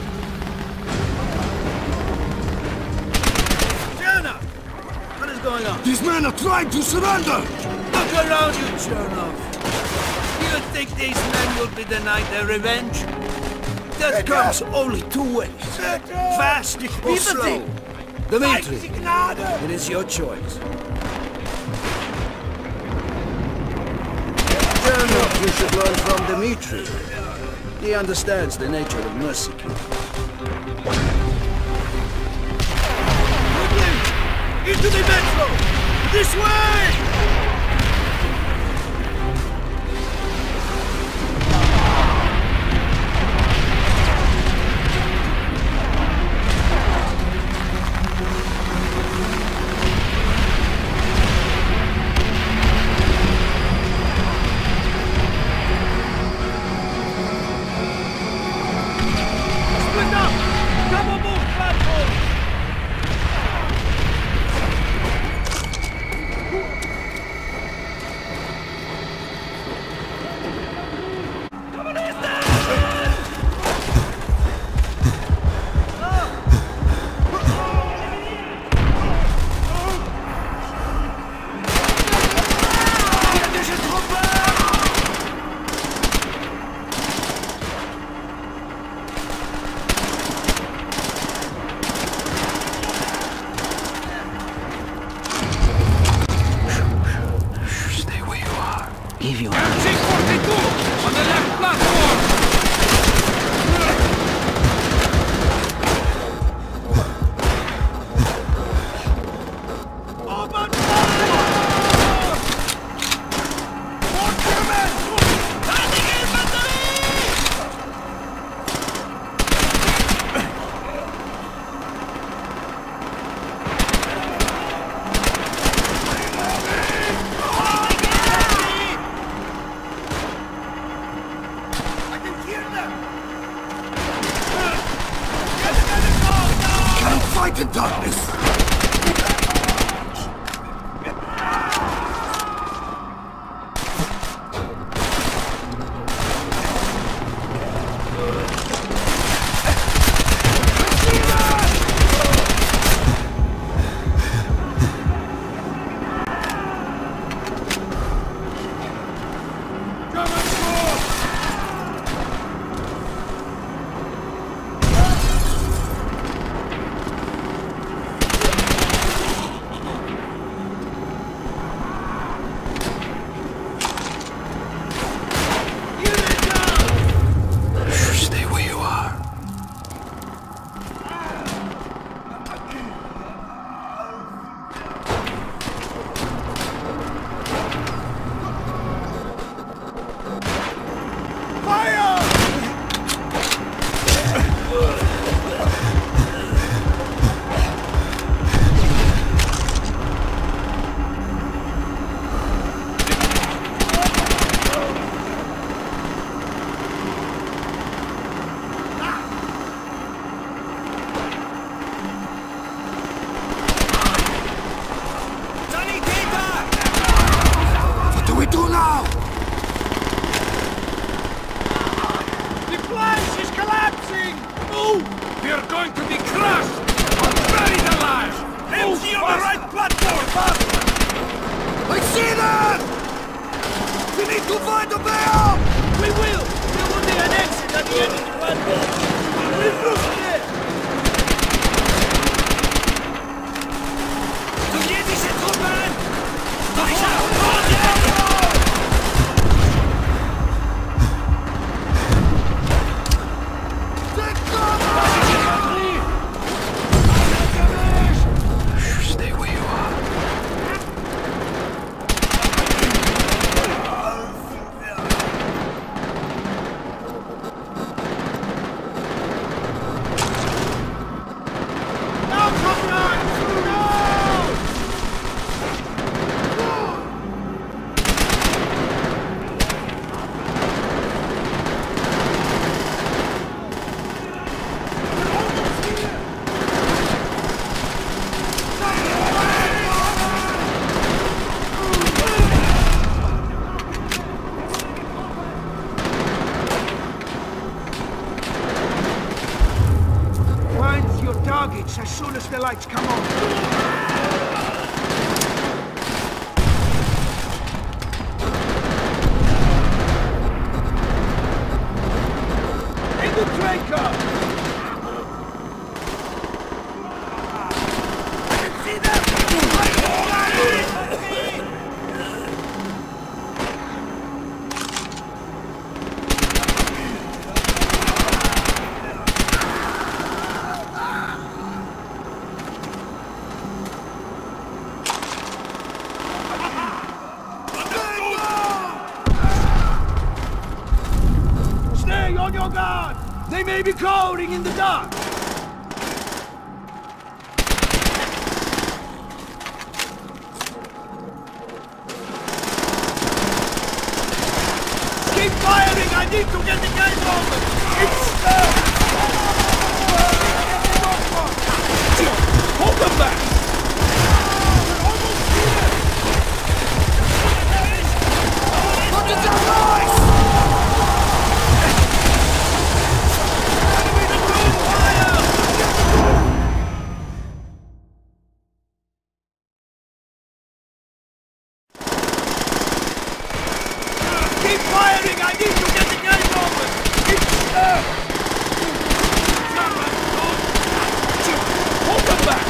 Speaker 2: Chernoff! What is going on?
Speaker 4: These men are trying to surrender!
Speaker 2: Look around you, Chernoff. Do you think these men will be denied their revenge? That comes only two ways. Fast or slow. Dmitri, it is your choice. Chernoff, you should learn from Dmitri. He understands the nature of mercy. Into the metro! This way!
Speaker 1: Give you
Speaker 2: MC-42 on the left platform! Open fire! More Germans! Landing infantry!
Speaker 4: Fight in darkness!
Speaker 3: We're going to be crushed! Or buried alive!
Speaker 2: MC on the right platform!
Speaker 4: I see that! We need to find a way out!
Speaker 2: We will! There will be an exit at the end of the platform! We'll move there! Sowjetische Truppen!
Speaker 1: Stay where you are.
Speaker 2: lights come on.
Speaker 4: On your guard! They may be cowering in the dark! Keep firing! I need to get the gate open! It's stuck! Hold them back! We're almost here! Look at that noise! Keep firing! I need to get the gate open! It's stuck! Hold them back!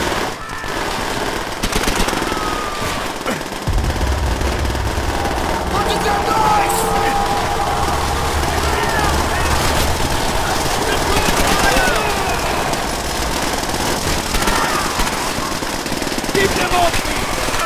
Speaker 4: Look at that noise! Keep them off me!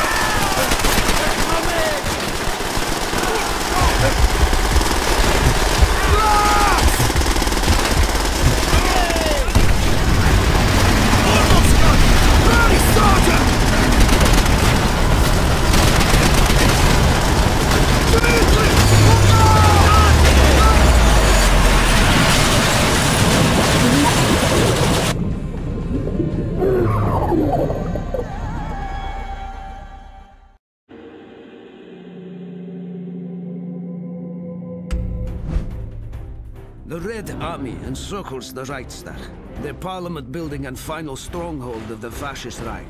Speaker 1: The Red Army encircles the Reichstag, the parliament building and final stronghold of the Fascist Reich.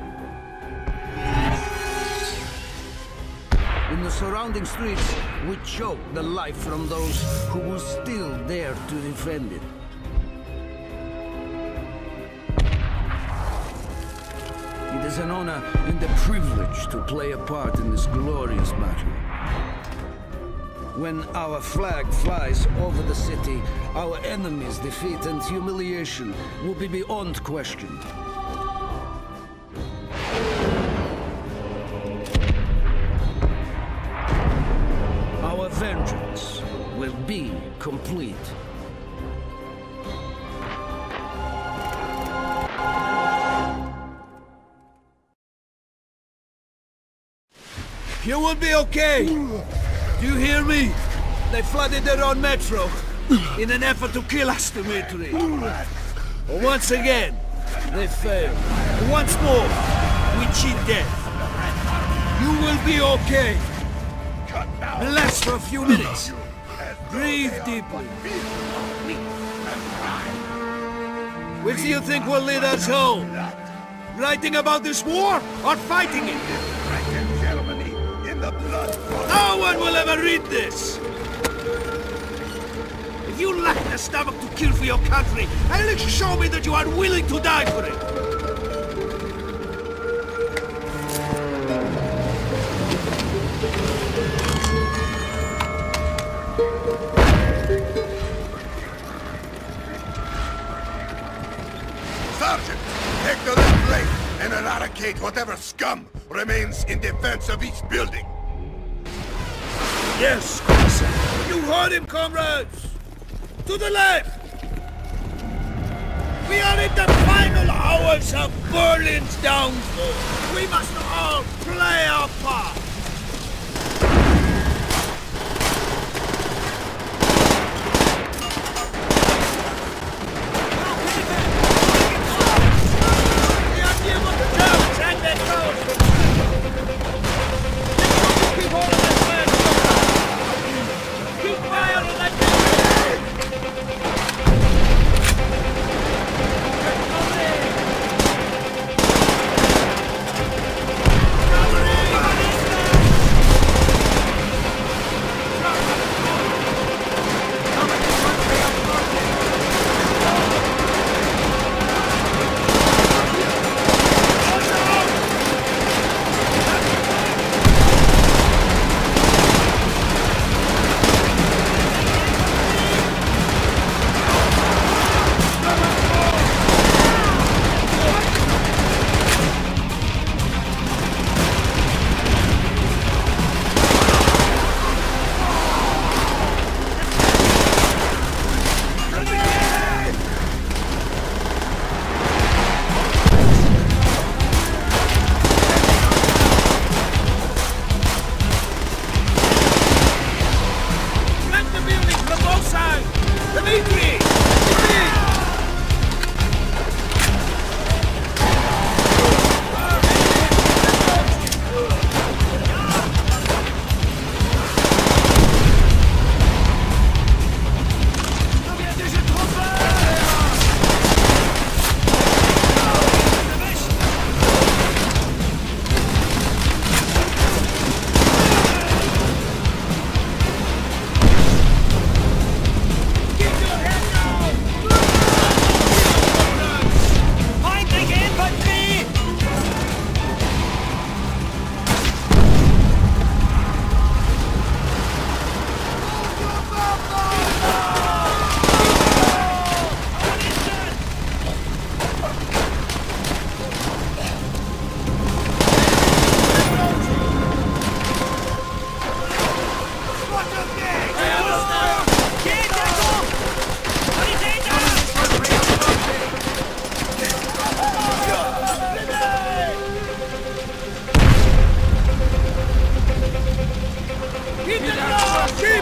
Speaker 1: In the surrounding streets, we choke the life from those who will still dare to defend it. It is an honor and a privilege to play a part in this glorious battle. When our flag flies over the city, our enemies' defeat and humiliation will be beyond question. Our vengeance will be complete.
Speaker 4: You will be okay! Do you hear me? They flooded their own metro in an effort to kill us, Dmitri. Once again, they failed. Once more, we cheat death. You will be okay. Relax for a few minutes. Breathe deeply. Which do you think will lead us home? Writing about this war or fighting it? No one will ever read this! If you lack the stomach to kill for your country, at least show me that you are willing to die for it!
Speaker 6: Sergeant, take the left lane and eradicate whatever scum remains in defense of each building.
Speaker 4: Yes, Commissar. You heard him, comrades! To the left! We are in the final hours of Berlin's downfall. We must all play our part. We are near the Germans and their coast. Keep hold of that man. Keep fire on that man.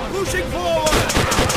Speaker 4: Pushing forward!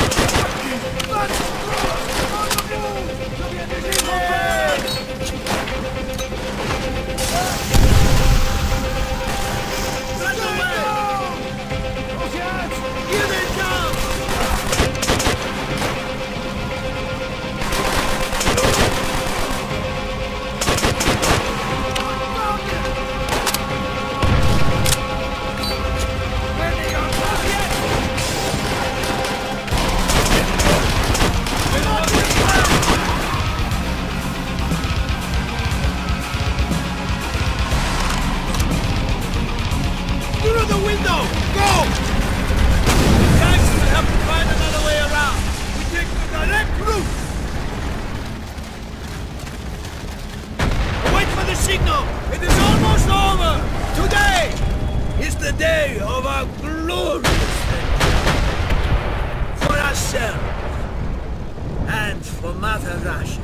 Speaker 4: Signal! It is almost over! Today is the day of our glorious victory. For ourselves and for Mother Russia.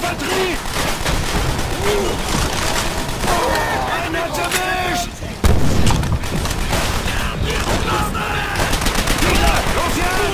Speaker 4: Infanterie! Einer zermischt! Los jetzt!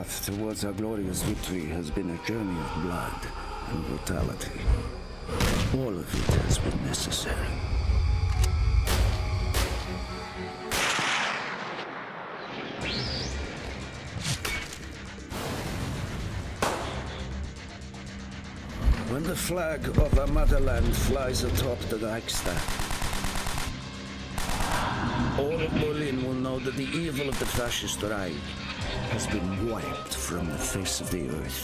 Speaker 1: path towards our glorious victory has been a journey of blood and brutality. All of it has been necessary. When the flag of our motherland flies atop the Reichstag, all of Berlin will know that the evil of the fascist Reich has been wiped from the face of the earth.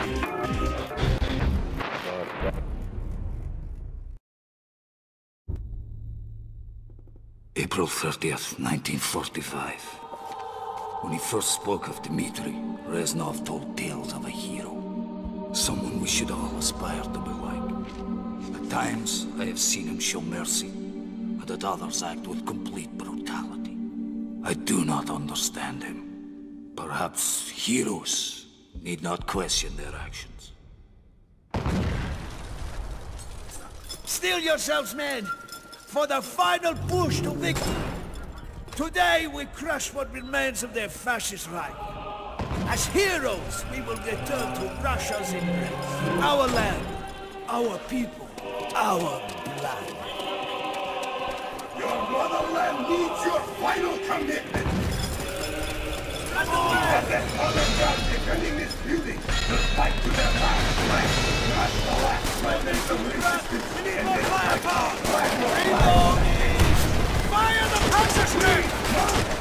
Speaker 1: April 30th, 1945. When he first spoke of Dmitri, Reznov told tales of a hero. Someone we should all aspire to be like. At times, I have seen him show mercy, but at others act with complete brutality. I do not understand him. Perhaps heroes need not question their actions.
Speaker 4: Steel yourselves, men, for the final push to victory. Today we crush what remains of their fascist Reich. As heroes, we will return to Russia's embrace. Our land, our people, our blood.
Speaker 6: Your motherland needs your final commitment! As that other God defending this building will fight to their last breath, crush the last remnants of resistance, and then firepower!
Speaker 4: Fire the Panzer Street!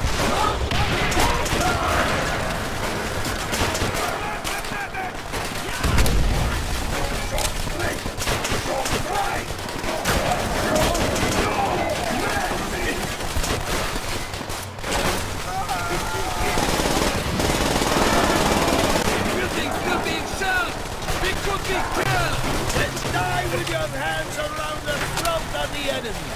Speaker 4: Let's die with your hands around the throat of the enemy!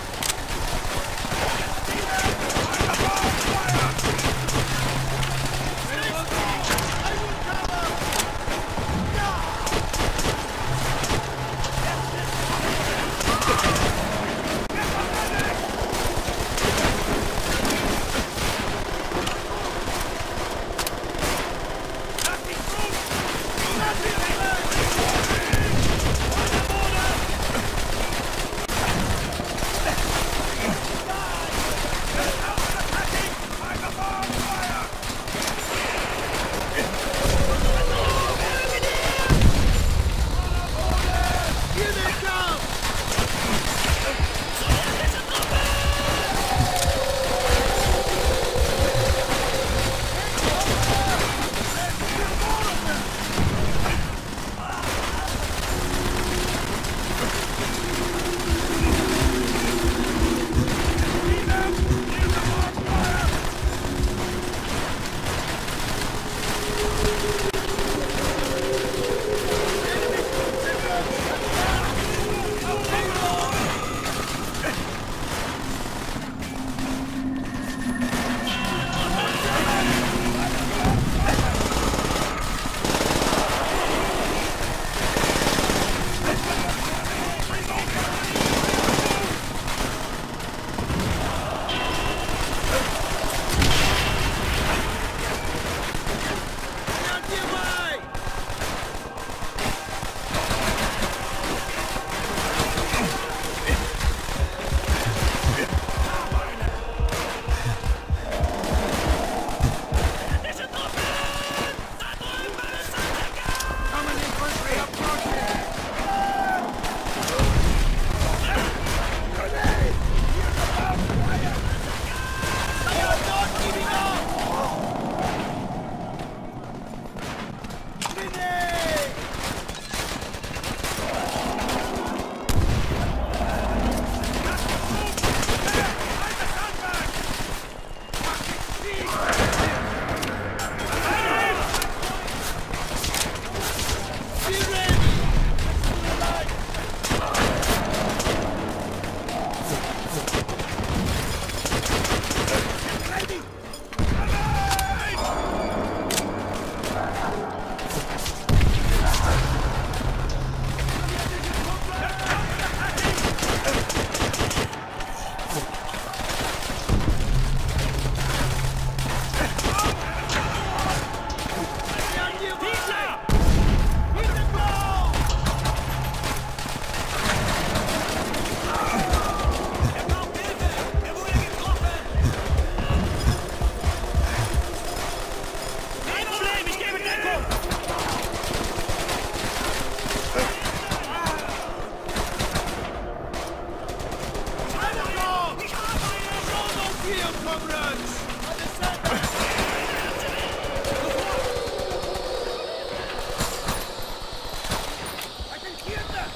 Speaker 4: comrades! I can hear them!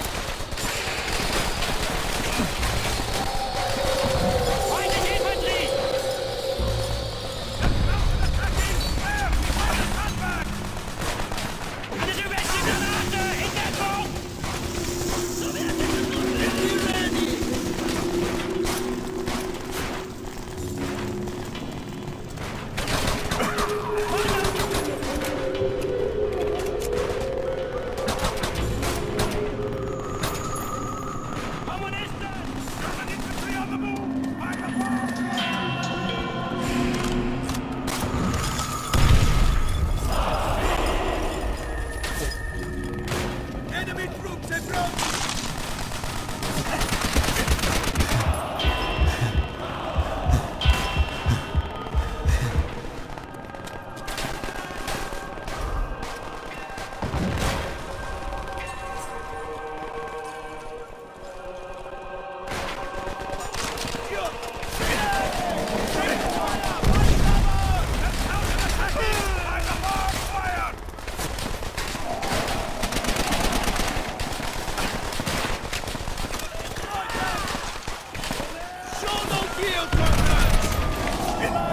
Speaker 3: Feindliche Infanterie! Eine südwestliche Granate in Deckung!
Speaker 4: Enemy troops approach! Show no fear, comrades!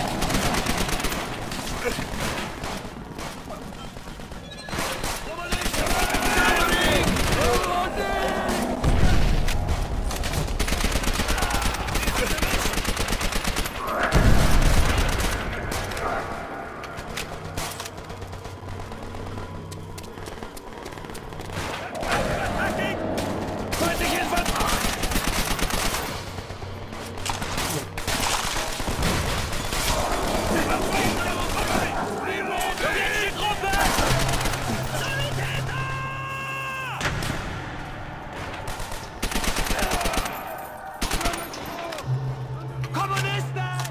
Speaker 3: Feindliche Infanterie! Sowjetische Truppe! Sanitäter! Kommunisten!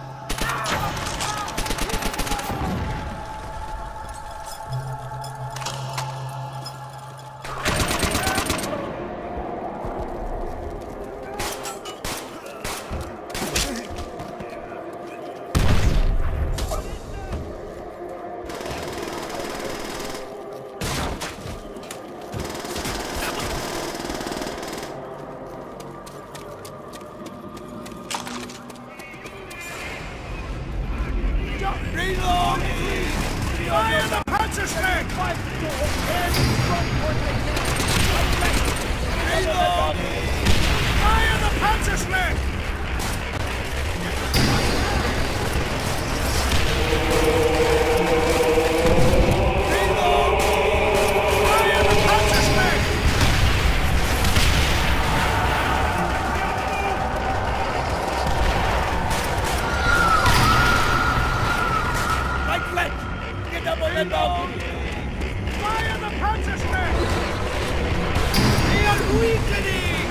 Speaker 4: Reload! Fire the Panzerschreck! Reload! Fire the Panzerschreck! Reload! Fire the Panzerschreck! Right flank! Get up on the balcony! Fire the Panzerschreck! They are weakening!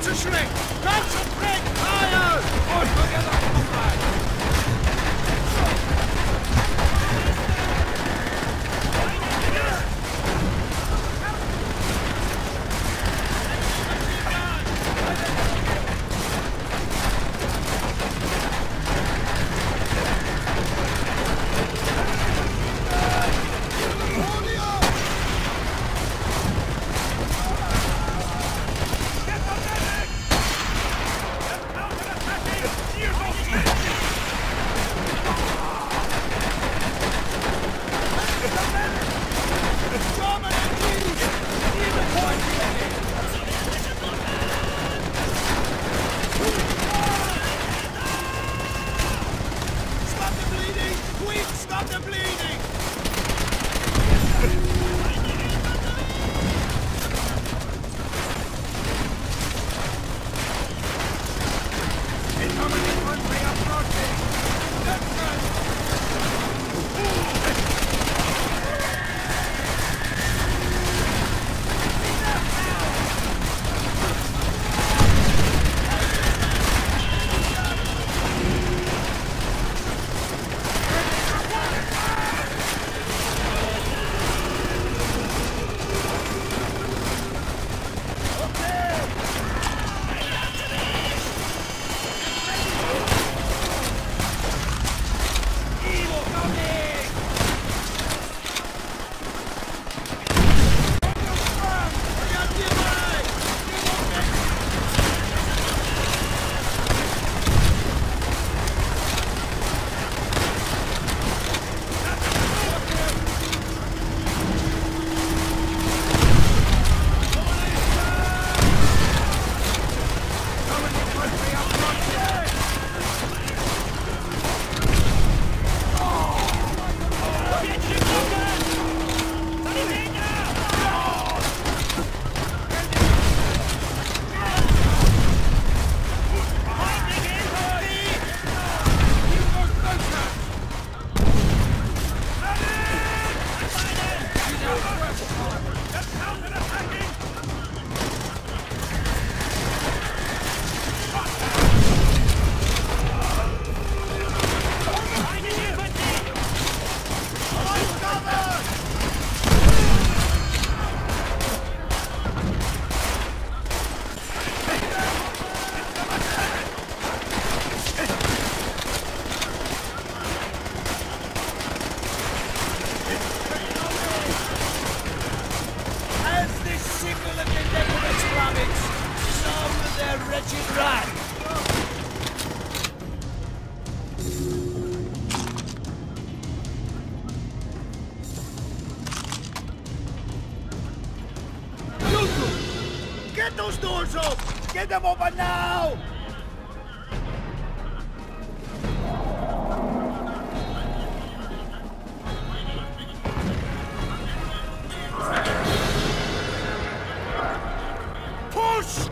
Speaker 4: Panzerschreck! Concentrate! Fire! All together, comrade!
Speaker 2: Get those doors open! Get them open now!
Speaker 6: Push!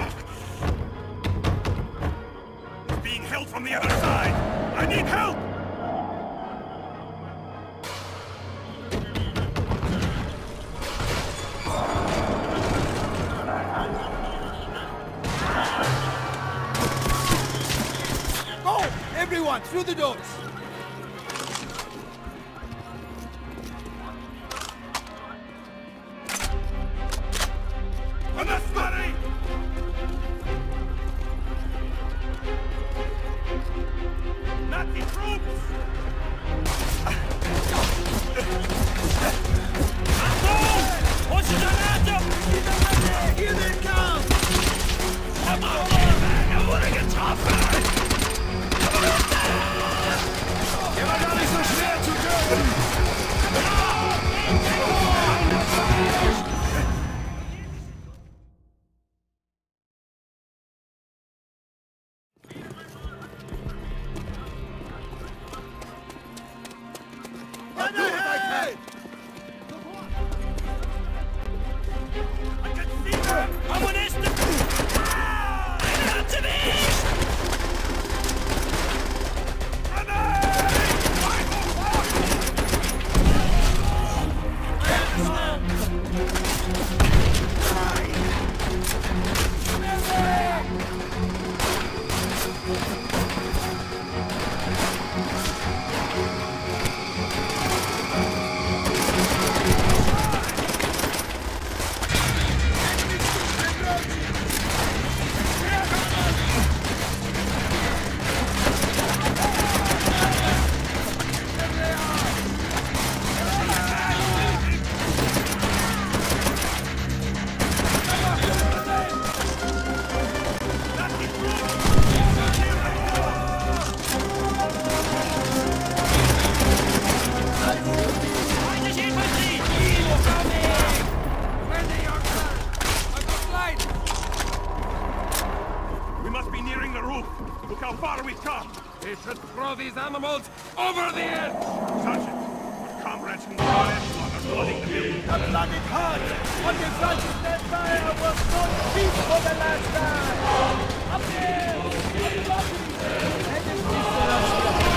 Speaker 6: Being held from the other side! I need help!
Speaker 4: Everyone, through the doors!
Speaker 6: Enough, buddy! Nazi troops!
Speaker 2: Here they come!
Speaker 6: Come on, man! I wanna get tougher!
Speaker 3: how far we've come! We should throw these animals over the edge!
Speaker 6: Sergeant, our comrades from the Royal Echelon are flooding the building.
Speaker 2: A bloody heart! On the front of that fire was not peace for the last time! Up there! Up lobby! And it's Mr.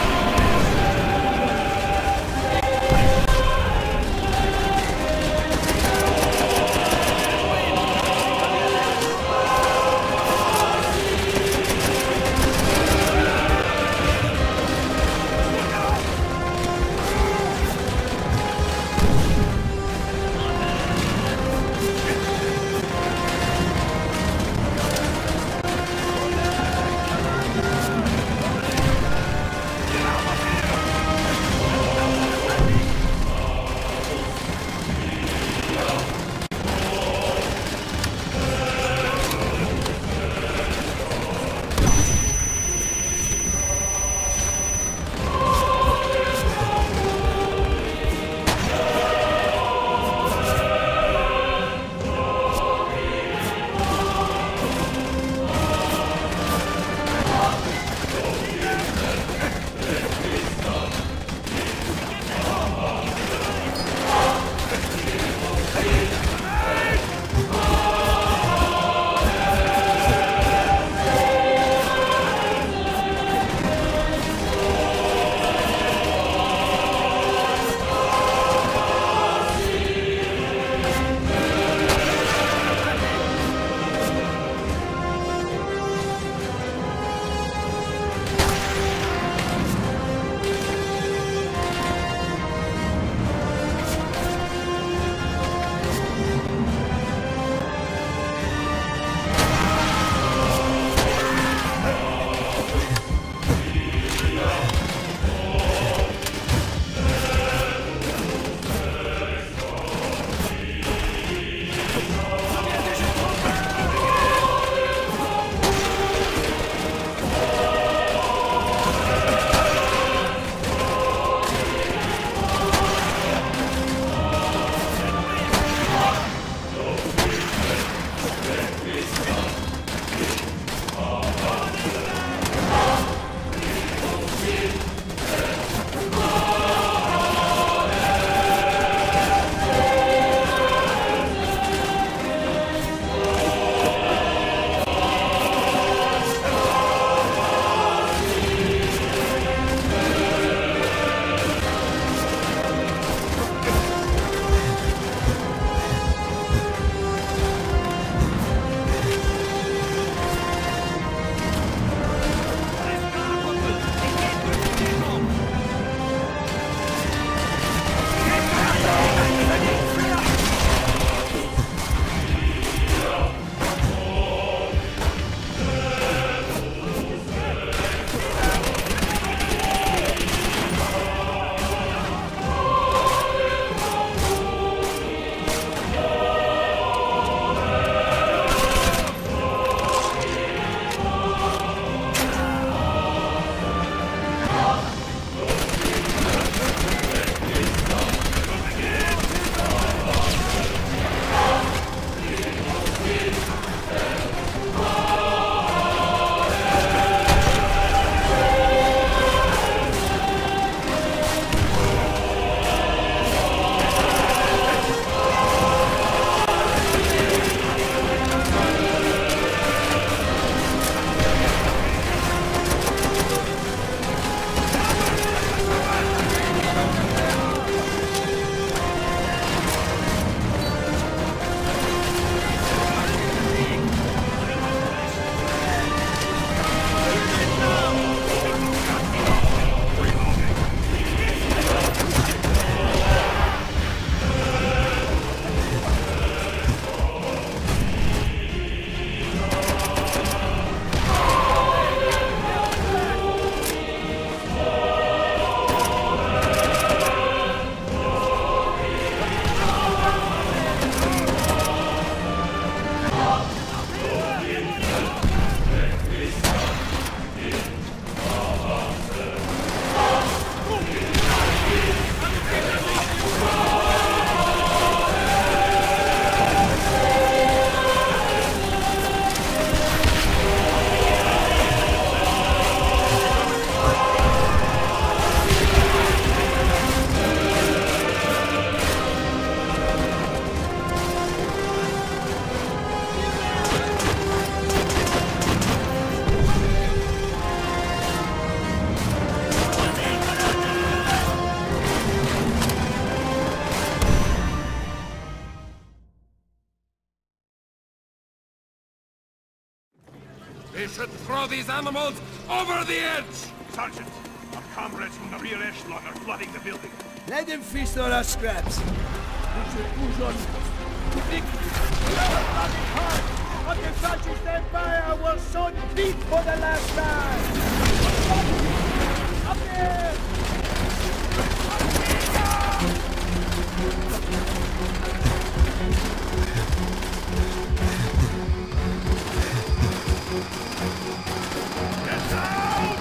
Speaker 3: should throw these animals over the edge!
Speaker 6: Sergeant, our comrades from the rear echelon are flooding the building.
Speaker 4: Let them feast on our scraps. We should push on. Of the fascist empire will soon beat for the last time! Up there!
Speaker 6: Get down!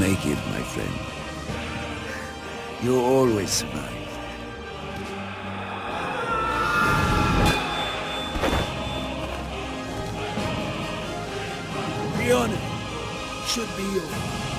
Speaker 1: make it, my friend. You always survive.
Speaker 4: The honor should be yours.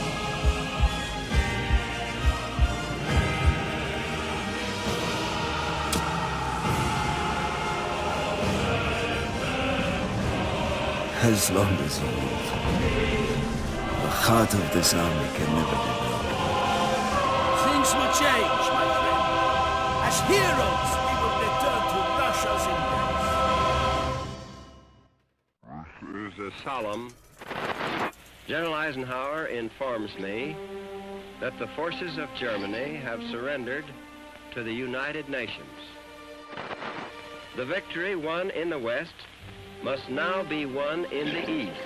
Speaker 1: As long as you live, the heart of this army can never be broken.
Speaker 4: Things will change, my friend. As heroes, we will return to Russia's embrace.
Speaker 8: This is solemn. General Eisenhower informs me that the forces of Germany have surrendered to the United Nations. The victory won in the West must now be won in the East.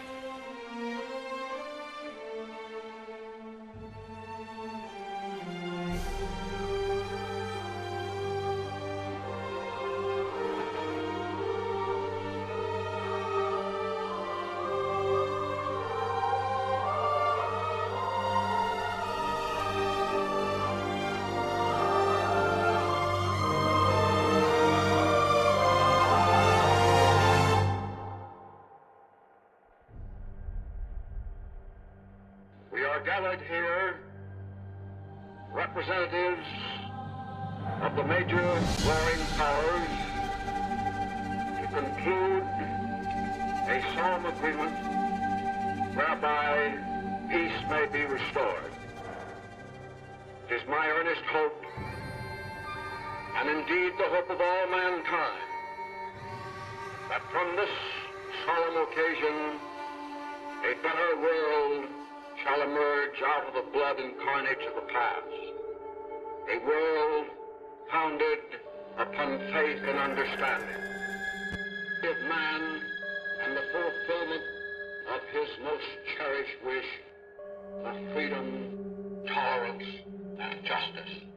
Speaker 9: Gathered here, representatives of the major warring powers, to conclude a solemn agreement whereby peace may be restored. It is my earnest hope, and indeed the hope of all mankind, that from this solemn occasion a better world shall emerge out of the blood and carnage of the past. A world founded upon faith and understanding. Of man and the fulfillment of his most cherished wish for freedom, tolerance, and justice.